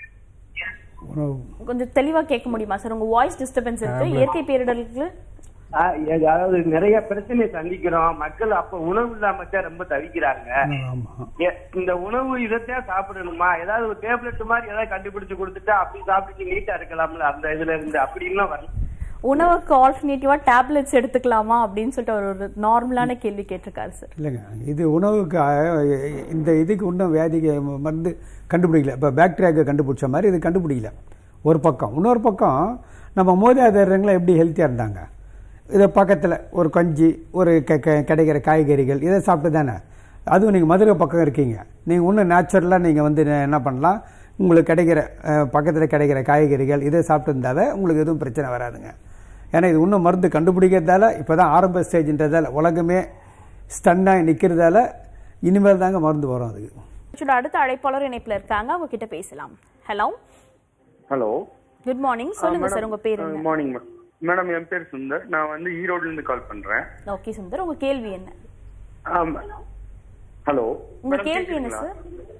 கொஞ்சம் தெளிவா கேட்க முடியுமா சார்? உங்க வாய்ஸ் டிஸ்டர்பன்ஸ் இருக்கு. இயற்கை பேரிடர்களுக்கு ஆஹ் அதாவது நிறைய பிரச்சனையை சந்திக்கிறோம். மக்கள் அப்ப உணவு இல்லாம தான் ரொம்ப தவிக்கிறாங்க. எ- இந்த உணவு இதைத்தான் சாப்பிடணுமா, ஏதாவது ஒரு டேப்லெட் மாதிரி ஏதாவது கண்டுபிடிச்சு கொடுத்துட்டா அப்படி சாப்பிட்டு நீட்டா இருக்கலாம்ல அந்த இதுல இருந்து அப்படின்லாம் வரல. உணவுக்கு ஆல்டர்னேட்டிவா டேப்லெட்ஸ் எடுத்துக்கலாமா அப்படின்னு சொல்லிட்டு அவர் ஒரு நார்மலான கேள்வி கேட்டிருக்காரு சார். இல்லைங்க, இது உணவுக்கு அஹ், இந்த இதுக்கு இன்னும் வியாதிக்கு மருந்து கண்டுபிடிக்கல. இப்போ பாக்டீரியாவுக்கு கண்டுபிடிச்ச மாதிரி இது கண்டுபிடிக்கல ஒரு பக்கம். இன்னொரு பக்கம் நம்ம மூதாதையர்கள்லாம் எப்படி ஹெல்த்தியாக இருந்தாங்க, இதை பக்கத்தில் ஒரு கஞ்சி, ஒரு க க- கிடைக்கிற காய்கறிகள் இதை சாப்பிட்டு தானே. அதுவும் நீங்கள் மதுரை பக்கம் இருக்கீங்க, நீங்கள் இன்னும் நேச்சுரலாக நீங்கள் வந்து என்ன பண்ணலாம், உங்களுக்கு கிடைக்கிற பக்கத்தில் கிடைக்கிற காய்கறிகள் இதை சாப்பிட்டு இருந்தாலே உங்களுக்கு எதுவும் பிரச்சனை வராதுங்க. ஏன்னா இது இன்னும் மருந்து கண்டுபிடிக்கிறதால இப்போ தான் ஆரம்ப ஸ்டேஜ்ன்றதால உலகமே ஸ்டன்னாக நிற்கிறதால இனிமேல் தாங்க மருந்து வரும் அதுக்கு. ஆக்சுவலா அடுத்த அழைப்பாளர் இணைப்புல இருக்காங்க, அவங்க கிட்ட பேசலாம். ஹலோ ஹலோ, குட் மார்னிங், சொல்லுங்க சார் உங்க பேர் என்ன? Morning madam. என் பேர் சுந்தர், நான் வந்து ஈரோடுல இருந்து கால் பண்றேன். ஓகே சுந்தர், உங்க கேள்வி என்ன? ஆமா. ஹலோ, உங்க கேள்வி என்ன சார்?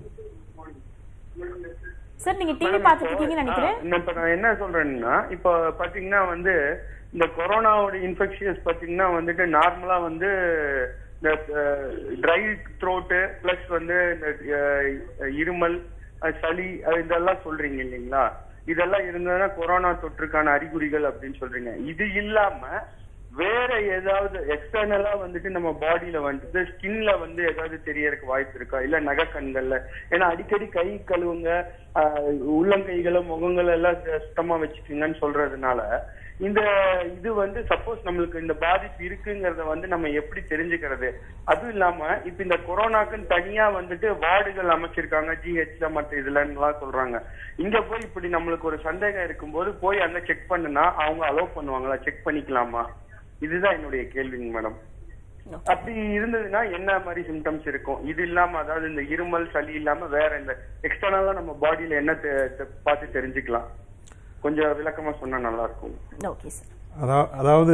சார் நீங்க டிவி பார்த்துட்டு இருக்கீங்கன்னு நினைக்கிறேன். இப்ப நான் என்ன சொல்றேன்னா, இப்போ பாத்தீங்கன்னா வந்து இந்த கொரோனாவோட இன்ஃபெக்ஷன்ஸ் பாத்தீங்கன்னா வந்துட்டு நார்மலா வந்து இந்த ட்ரை த்ரோட்டு பிளஸ் வந்து இந்த அஹ், இருமல், அஹ், சளி, அஹ், இதெல்லாம் சொல்றீங்க இல்லைங்களா? இதெல்லாம் இருந்ததுன்னா கொரோனா தொற்றுக்கான அறிகுறிகள் அப்படின்னு சொல்றீங்க. இது இல்லாம வேற ஏதாவது எக்ஸ்டர்னலா வந்துட்டு நம்ம பாடியில வந்துட்டு ஸ்கின்ல வந்து ஏதாவது தெரியறதுக்கு வாய்ப்பு இருக்கா, இல்ல நகை கண்கள்ல? ஏன்னா அடிக்கடி கை கழுவுங்க, ஆஹ், உள்ளங்கைகளை முகங்கள் எல்லாம் சுத்தமா வச்சுக்கீங்கன்னு சொல்றதுனால இந்த இது வந்து சப்போஸ் நம்மளுக்கு இந்த பாதிப்பு இருக்குங்கிறத வந்து நம்ம எப்படி தெரிஞ்சுக்கிறது? அதுவும் இல்லாம இப்ப இந்த கொரோனாக்குன்னு தனியா வந்துட்டு வார்டுகள் அமைச்சிருக்காங்க, ஜிஹெச்ல மற்ற இதுல எல்லாம் சொல்றாங்க. இங்க போய் இப்படி நம்மளுக்கு ஒரு சந்தேகம் இருக்கும்போது போய் அங்க செக் பண்ணுனா அவங்க அலோவ் பண்ணுவாங்களா, செக் பண்ணிக்கலாமா? இதுதான் என்னுடைய கேள்விங்க மேடம். அப்படி இருந்ததுன்னா என்ன மாதிரி சிம்டம்ஸ் இருக்கும்? இது இல்லாம அதாவது இந்த இருமல் சளி இல்லாம வேற இந்த எக்ஸ்டர்னலா நம்ம பாடியில என்ன பார்த்து தெரிஞ்சுக்கலாம்? கொஞ்சம் விளக்கமா சொன்னா நல்லா இருக்கும். Okay sir. அதா- அதாவது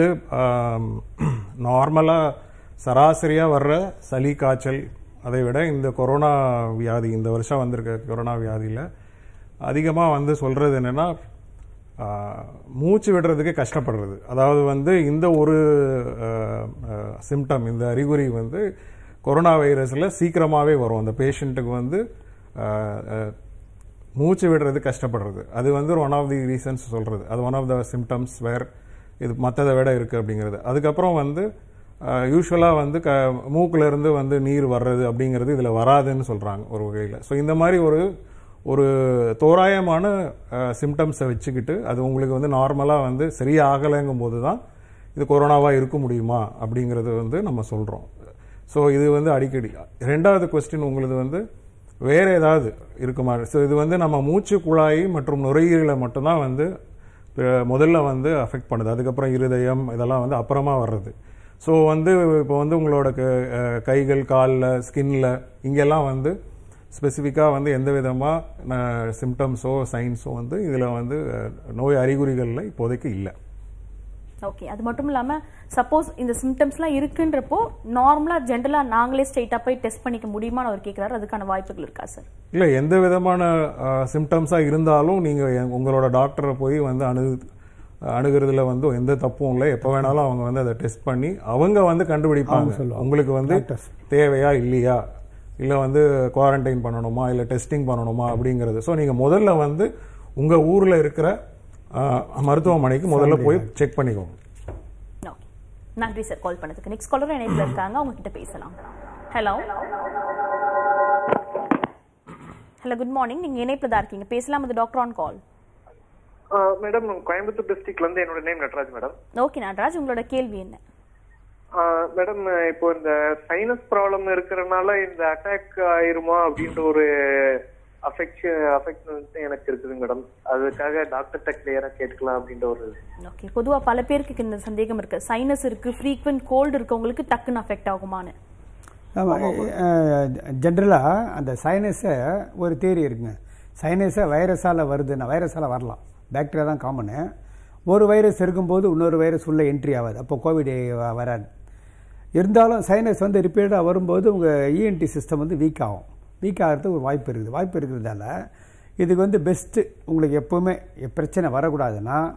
நார்மலாக சராசரியாக வர்ற சளி காய்ச்சல் அதை விட இந்த கொரோனா வியாதி, இந்த வருஷம் வந்திருக்க கொரோனா வியாதியில் அதிகமாக வந்து சொல்கிறது என்னென்னா மூச்சு விடுறதுக்கு கஷ்டப்படுறது. அதாவது வந்து இந்த ஒரு சிம்டம், இந்த அறிகுறி வந்து கொரோனா வைரஸில் சீக்கிரமாகவே வரும். அந்த பேஷண்ட்டுக்கு வந்து ஆஹ், ஆஹ், மூச்சு விடுறது கஷ்டப்படுறது, அது வந்து ஒன் ஆஃப் தி ரீசன்ஸ் சொல்கிறது. அது one of the symptoms where இது மற்றதை விட இருக்குது அப்படிங்கிறது. அதுக்கப்புறம் வந்து யூஸ்வலாக வந்து க மூக்கிலேருந்து வந்து நீர் வர்றது அப்படிங்கிறது இதில் வராதுன்னு சொல்கிறாங்க ஒரு வகையில். ஸோ இந்த மாதிரி ஒரு ஒரு தோராயமான சிம்டம்ஸை வச்சுக்கிட்டு அது உங்களுக்கு வந்து நார்மலாக வந்து சரியாகலைங்கும் போது தான் இது கொரோனாவாக இருக்க முடியுமா அப்படிங்கிறது வந்து நம்ம சொல்கிறோம். ஸோ இது வந்து அடிக்கடி. ரெண்டாவது கொஸ்டின் உங்களுக்கு வந்து வேறு ஏதாவது இருக்குமா? ஸோ இது வந்து நம்ம மூச்சு குழாய் மற்றும் நுரையீரலை மட்டும்தான் வந்து அஹ், முதல்ல வந்து அஃபெக்ட் பண்ணுது. அதுக்கப்புறம் இருதயம் இதெல்லாம் வந்து அப்புறமா வர்றது. ஸோ வந்து இப்போ வந்து உங்களோட க- அஹ், கைகள், காலில், ஸ்கின்ல இங்கெல்லாம் வந்து ஸ்பெசிஃபிக்காக வந்து எந்த விதமாக சிம்டம்ஸோ சைன்ஸோ வந்து இதில் வந்து அஹ், நோய் அறிகுறிகளில் இப்போதைக்கு இல்லை. ஓகே, அது மட்டும் இல்லாம சப்போஸ் இந்த சிம்டம்ஸ்லாம் இருக்குன்றப்போ நார்மலா ஜென்ரலா நாங்களே ஸ்ட்ரெயிட்டா போய் டெஸ்ட் பண்ணிக்க முடியுமான்னு அவர் கேட்கிறாரு. அதுக்கான வாய்ப்புகள் இருக்கா சார்? இல்லை, எந்த விதமான சிம்டம்ஸாக இருந்தாலும் நீங்கள் உங்களோட டாக்டரை போய் வந்து அணு அணுகிறதுல வந்து எந்த தப்பும் இல்லை. எப்போ வேணாலும் அவங்க வந்து அதை டெஸ்ட் பண்ணி அவங்க வந்து கண்டுபிடிப்பாங்க உங்களுக்கு வந்து தேவையா இல்லையா, இல்லை வந்து குவாரண்டைன் பண்ணணுமா, இல்லை டெஸ்டிங் பண்ணணுமா அப்படிங்கிறது. ஸோ நீங்கள் முதல்ல வந்து உங்கள் ஊரில் இருக்கிற அஹ், மருத்துவமனைக்கு முதல்ல போய் செக் பண்ணிக்கோங்க. ஓகே, நன்றி சார் கால் பண்ணதுக்கு. நெக்ஸ்ட் காலர் இணைப்பில் இருக்காங்க, அவங்க கிட்ட பேசலாம். ஹலோ ஹலோ குட் மார்னிங், நீங்க இணைப்பில் தான் இருக்கீங்க, பேசலாம். அது doctor on call. Madam, Coimbatore டிஸ்ட்ரிக்ட்ல இருந்து என்னோட name Natraj madam. Okay Natraj, உங்களோட கேள்வி என்ன? மேடம், இப்போ இந்த சைனஸ் ப்ராப்ளம் இருக்கிறதுனால இந்த அட்டாக் ஆயிருமா அப்படின்ற ஒரு அஃபெக்ஷன் அஃபெக்ஷன் எனக்கு இருக்குது மேடம். அதுக்காக டாக்டர்கிட்ட கிளியரா கேட்கலாம் அப்படின்ற ஒரு. ஓகே, பொதுவா பல பேருக்கு இந்த சந்தேகம் இருக்கு. சைனஸ் இருக்கு, ஃப்ரீக்வென்ட் கோல்டு இருக்கவங்களுக்கு டக்குன்னு அஃபெக்ட் ஆகுமான்னு. ஆமாம், ஜென்ரலாக அந்த சைனஸை ஒரு தேரி இருக்குங்க. சைனஸை வைரஸால் வருதுன்னா வைரஸால் வரலாம், பாக்டீரியா தான் காமனு. ஒரு வைரஸ் இருக்கும்போது இன்னொரு வைரஸ் உள்ளே என்ட்ரி ஆகாது, அப்போ கோவிட் வராது. இருந்தாலும் சைனஸ் வந்து ரிப்பீட்டடாக வரும்போது உங்கள் இஎன்டி சிஸ்டம் வந்து வீக் ஆகும். வீக் ஆகிறதுக்கு ஒரு வாய்ப்பு இருக்குது. வாய்ப்பு இருக்கிறதால இதுக்கு வந்து பெஸ்ட்டு உங்களுக்கு எப்போவுமே பிரச்சனை வரக்கூடாதுன்னா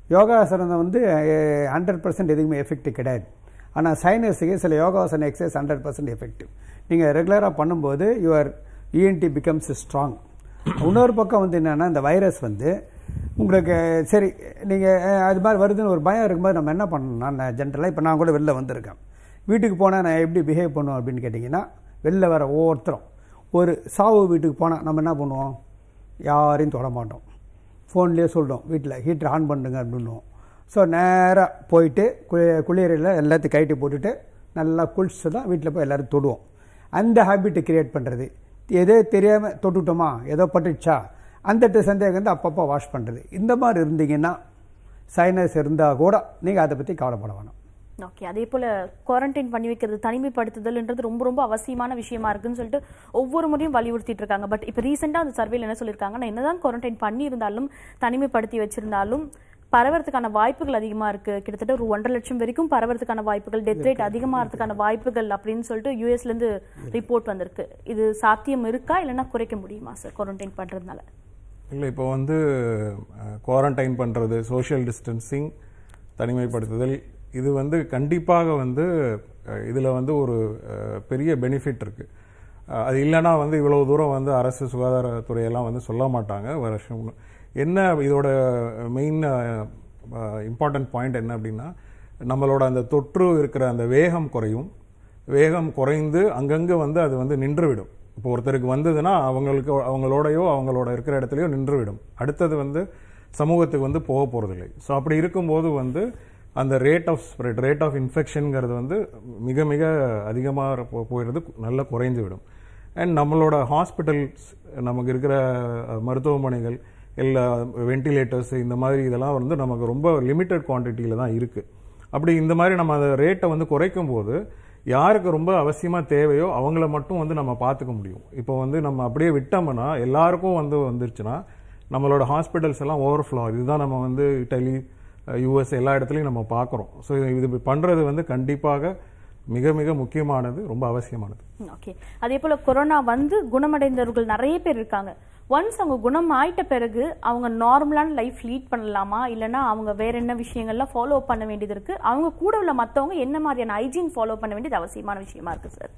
யோகாசனம் வந்து ஹண்ட்ரட் பர்சன்ட் எதுக்குமே எஃபெக்ட் கிடையாது. ஆனால் சைனஸுக்கு சில யோகாசன எக்ஸசைஸ் ஹண்ட்ரட் பர்சன்ட் எஃபெக்டிவ். நீங்கள் ரெகுலராக பண்ணும்போது யுவர் இஎன்டி பிகம்ஸ் ஸ்ட்ராங். இன்னொரு பக்கம் வந்து என்னென்னா இந்த வைரஸ் வந்து உங்களுக்கு சரி நீங்கள் அது மாதிரி வருதுன்னு ஒரு பயம் இருக்கும்போது நம்ம என்ன பண்ணணும், நான் ஜென்ரலாக இப்போ நான் கூட வெளில வந்திருக்கேன், வீட்டுக்கு போனால் நான் எப்படி பிஹேவ் பண்ணுவோம் அப்படின்னு கேட்டிங்கன்னா, வெளில வர ஒவ்வொருத்தரும் ஒரு சாவு வீட்டுக்கு போனால் நம்ம என்ன பண்ணுவோம், யாரையும் தொட மாட்டோம், ஃபோன்லேயே சொல்கிறோம் வீட்டில் ஹீட்டர் ஆன் பண்ணுங்க அப்படின்னுவோம். ஸோ நேராக போயிட்டு குளி குளியறையில் எல்லாத்தையும் கைட்டு போட்டுட்டு நல்லா குளிச்சு தான் வீட்டில் போய் எல்லோரும் தொடுவோம். அந்த ஹேபிட்டை கிரியேட் பண்ணுறது, எதோ தெரியாமல் தொட்டுட்டோமா ஏதோ பட்டுச்சா அந்த சந்தேகம் வந்து அப்பப்போ வாஷ் பண்ணுறது, இந்த மாதிரி இருந்தீங்கன்னா சைனஸ் இருந்தால் கூட நீங்கள் அதை பற்றி கவலைப்பட வேணாம். ஓகே, அதே போல குவாரண்டைன் பண்ணி வைக்கிறது, தனிமைப்படுத்துதல்ன்றது ரொம்ப ரொம்ப அவசியமான விஷயமா இருக்குன்னு சொல்லிட்டு ஒவ்வொரு முறையும் வலியுறுத்திட்டு இருக்காங்க. பட் இப்போ ரீசெண்டாக அந்த சர்வேல என்ன சொல்லியிருக்காங்கன்னா, என்னதான் குவாரண்டைன் பண்ணி இருந்தாலும் தனிமைப்படுத்தி வச்சிருந்தாலும் பரவறதுக்கான வாய்ப்புகள் அதிகமா இருக்கு. கிட்டத்தட்ட ஒரு ஒன்றரை லட்சம் வரைக்கும் பரவறதுக்கான வாய்ப்புகள், டெத் ரேட் அதிகமாகிறதுக்கான வாய்ப்புகள் அப்படின்னு சொல்லிட்டு யூஎஸ்ல இருந்து ரிப்போர்ட் வந்திருக்கு. இது சாத்தியம் இருக்கா இல்லைன்னா குறைக்க முடியுமா சார் குவாரண்டைன் பண்றதுனால? இல்லை, இப்போ வந்து குவாரண்டைன் பண்ணுறது, சோஷியல் டிஸ்டன்சிங், தனிமைப்படுத்துதல், இது வந்து கண்டிப்பாக வந்து இதில் வந்து ஒரு பெரிய பெனிஃபிட் இருக்குது. அது இல்லைன்னா வந்து இவ்வளோ தூரம் வந்து அரசு சுகாதாரத்துறையெல்லாம் வந்து சொல்ல மாட்டாங்க வருஷம். என்ன இதோட மெயின் இம்பார்ட்டன்ட் பாயிண்ட் என்ன அப்படின்னா, நம்மளோட அந்த தொற்று இருக்கிற அந்த வேகம் குறையும். வேகம் குறைந்து அங்கங்கே வந்து அது வந்து நின்றுவிடும். இப்போ ஒருத்தருக்கு வந்ததுன்னா அவங்களுக்கு அவங்களோடையோ அவங்களோட இருக்கிற இடத்துலையோ நின்றுவிடும். அடுத்தது வந்து சமூகத்துக்கு வந்து போக போகிறதில்லை. ஸோ அப்படி இருக்கும்போது வந்து அந்த rate of spread, rate of இன்ஃபெக்ஷனுங்கிறது வந்து மிக மிக அதிகமாக போயிடுறது நல்லா குறைந்து விடும். அண்ட் நம்மளோட ஹாஸ்பிட்டல்ஸ், நமக்கு இருக்கிற மருத்துவமனைகள், எல்லா வென்டிலேட்டர்ஸ், இந்த மாதிரி இதெல்லாம் வந்து நமக்கு ரொம்ப லிமிட்டட் குவான்டிட்டியில் தான் இருக்குது. அப்படி இந்த மாதிரி நம்ம அந்த ரேட்டை வந்து குறைக்கும் போது யாருக்கு ரொம்ப அவசியமாக தேவையோ அவங்கள மட்டும் வந்து நம்ம பார்த்துக்க முடியும். இப்போ வந்து நம்ம அப்படியே விட்டோம்னா எல்லாருக்கும் வந்து வந்துருச்சுன்னா நம்மளோட ஹாஸ்பிட்டல்ஸ் எல்லாம் ஓவர்ஃப்ளோ. இதுதான் நம்ம வந்து இட்டலி, யூஎஸ் எல்லா இடத்துலையும் நம்ம பார்க்குறோம். ஸோ இது பண்ணுறது வந்து கண்டிப்பாக மிக மிக முக்கியமானது, ரொம்ப அவசியமானது. ஓகே, அதே போல கொரோனா வந்து குணமடைந்தவர்கள் நிறைய பேர் இருக்காங்க. ஒன்ஸ் அவங்க குணம் ஆயிட்ட பிறகு அவங்க நார்மலான லைஃப் லீட் பண்ணலாமா, இல்லைன்னா அவங்க வேற என்ன விஷயங்கள்லாம் ஃபாலோ பண்ண வேண்டியது இருக்கு, அவங்க கூட உள்ள மற்றவங்க என்ன மாதிரியான ஹைஜீன் ஃபாலோ பண்ண வேண்டியது அவசியமான விஷயமா இருக்கு சார்?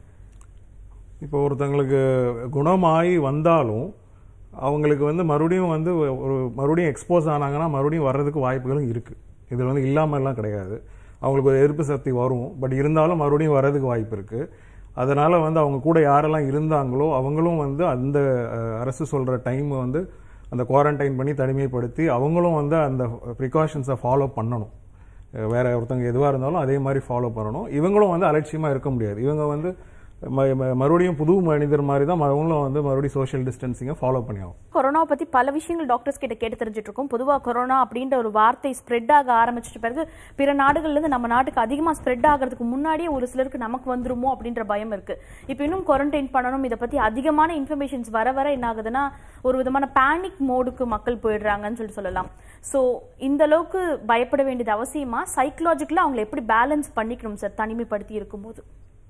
இப்போ ஒருத்தங்களுக்கு குணமாகி வந்தாலும் அவங்களுக்கு வந்து மறுபடியும் வந்து ஒரு மறுபடியும் எக்ஸ்போஸ் ஆனாங்கன்னா மறுபடியும் வர்றதுக்கு வாய்ப்புகளும் இருக்கு. இதில் வந்து இல்லாமல்லாம் கிடையாது. அவங்களுக்கு ஒரு எதிர்ப்பு சக்தி வரும், பட் இருந்தாலும் மறுபடியும் வர்றதுக்கு வாய்ப்பு இருக்கு. அதனால வந்து அவங்க கூட யாரெல்லாம் இருந்தாங்களோ அவங்களும் வந்து அந்த அரசு சொல்ற டைம் வந்து அந்த குவாரண்டைன் பண்ணி தனிமைப்படுத்தி அவங்களும் வந்து அந்த ப்ரிகாஷன்ஸை ஃபாலோ பண்ணணும். வேற ஒருத்தவங்க எதுவாக இருந்தாலும் அதே மாதிரி ஃபாலோ பண்ணணும். இவங்களும் வந்து அலட்சியமாக இருக்க முடியாது. இவங்க வந்து மறுபடியும் புது மனிதர் மாதிரி தான் அவங்களும் வந்து மறுபடியும் சோஷியல் டிஸ்டன்சிங்கை ஃபாலோ பண்ணி ஆகும். கொரோனா பத்தி பல விஷயங்கள் டாக்டர்ஸ் கிட்ட கேட்டு தெரிஞ்சுட்டு இருக்கோம். பொதுவாக கொரோனா அப்படின்ற ஒரு வார்த்தை ஸ்ப்ரெட் ஆக ஆரம்பிச்சிட்ட பிறகு பிற நாடுகள்ல இருந்து நம்ம நாட்டுக்கு அதிகமா ஸ்ப்ரெட் ஆகிறதுக்கு முன்னாடியே ஒரு சிலருக்கு நமக்கு வந்துருமோ அப்படின்ற பயம் இருக்கு. இப்போ இன்னும் குவாரண்டைன் பண்ணணும், இதை பத்தி அதிகமான இன்ஃபர்மேஷன்ஸ் வர வர என்ன ஆகுதுன்னா ஒரு விதமான பேனிக் மோடுக்கு மக்கள் போயிடுறாங்கன்னு சொல்லி சொல்லலாம். ஸோ இந்த அளவுக்கு பயப்பட வேண்டியது அவசியமா? சைக்கலாஜிக்கலா அவங்களை எப்படி பேலன்ஸ் பண்ணிக்கணும் சார் தனிமைப்படுத்தி இருக்கும்போது?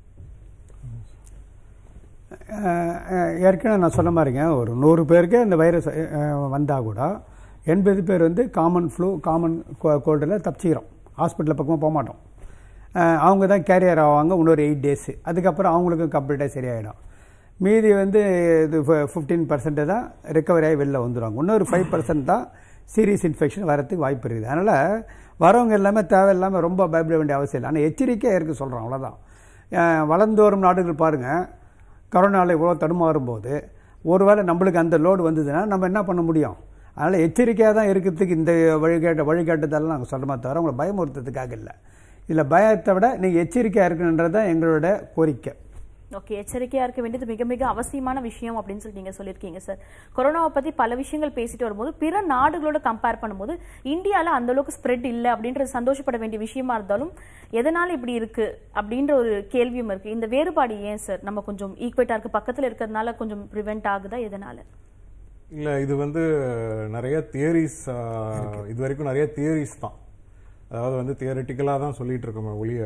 ஏற்கனவே நான் சொன்ன மாதிரிங்க, ஒரு நூறு பேருக்கு இந்த வைரஸ் வந்தால் கூட எண்பது பேர் வந்து காமன் ஃப்ளூ, காமன் கோல்டில் தப்பிச்சிக்கிறோம், ஹாஸ்பிட்டலில் பக்கமாக போக மாட்டோம். அவங்க தான் கேரியர் ஆவாங்க இன்னொரு எயிட் டேஸு, அதுக்கப்புறம் அவங்களுக்கும் கம்ப்ளீட்டாக சரியாயிடும். மீதி வந்து இது ஃபிஃப்டீன் பர்சன்ட் தான் ரெக்கவரி ஆகி வெளில வந்துடுவாங்க. இன்னொரு ஃபைவ் பர்சன்ட் தான் சீரியஸ் இன்ஃபெக்ஷன் வரதுக்கு வாய்ப்பு இருக்குது. அதனால் வரவங்க எல்லாமே தேவையில்லாமல் ரொம்ப பயப்பட வேண்டிய அவசியம் இல்லை. ஆனால் எச்சரிக்கையாக இருக்க சொல்கிறோம், அவ்வளோதான். வளர்ந்து வரும் நாடுகள் பாருங்கள், கொரோனாவில் இவ்வளோ தடுமாறும் போது ஒருவேளை நம்மளுக்கு அந்த லோடு வந்ததுன்னா நம்ம என்ன பண்ண முடியும்? அதனால் எச்சரிக்கையாக தான் இருக்கிறதுக்கு இந்த வழிகாட்டு வழிகாட்டுதெல்லாம் நாங்கள் சொல்கிறோமே தவிர உங்களை பயமுறுத்துறதுக்காக இல்லை. இதில் பயத்தை விட நீங்கள் எச்சரிக்கையாக இருக்கணுன்றது தான் எங்களோட கோரிக்கை. ஓகே, எச்சரிக்கையா இருக்க வேண்டியது மிக மிக அவசியமான விஷயம் அப்படின்னு சொல்லி நீங்க சொல்லியிருக்கீங்க சார். கொரோனாவை பத்தி பல விஷயங்கள் பேசிட்டு வரும்போது பிற நாடுகளோட கம்பேர் பண்ணும்போது இந்தியாவில் அந்த அளவுக்கு ஸ்ப்ரெட் இல்லை அப்படின்றது சந்தோஷப்பட வேண்டிய விஷயமா இருந்தாலும் எதனால இப்படி இருக்கு அப்படின்ற ஒரு கேள்வியும் இருக்கு. இந்த வேறுபாடு ஏன் சார்? நம்ம கொஞ்சம் ஈக்குவேட்டா இருக்கு பக்கத்தில் இருக்கிறதுனால கொஞ்சம் ப்ரிவென்ட் ஆகுதா, எதனால? இல்லை, இது வந்து நிறைய தியரிஸ், இது வரைக்கும் நிறைய தியரிஸ் தான். அதாவது வந்து தியரிட்டிக்கலாக தான் சொல்லிட்டு இருக்கோம் ஒழிய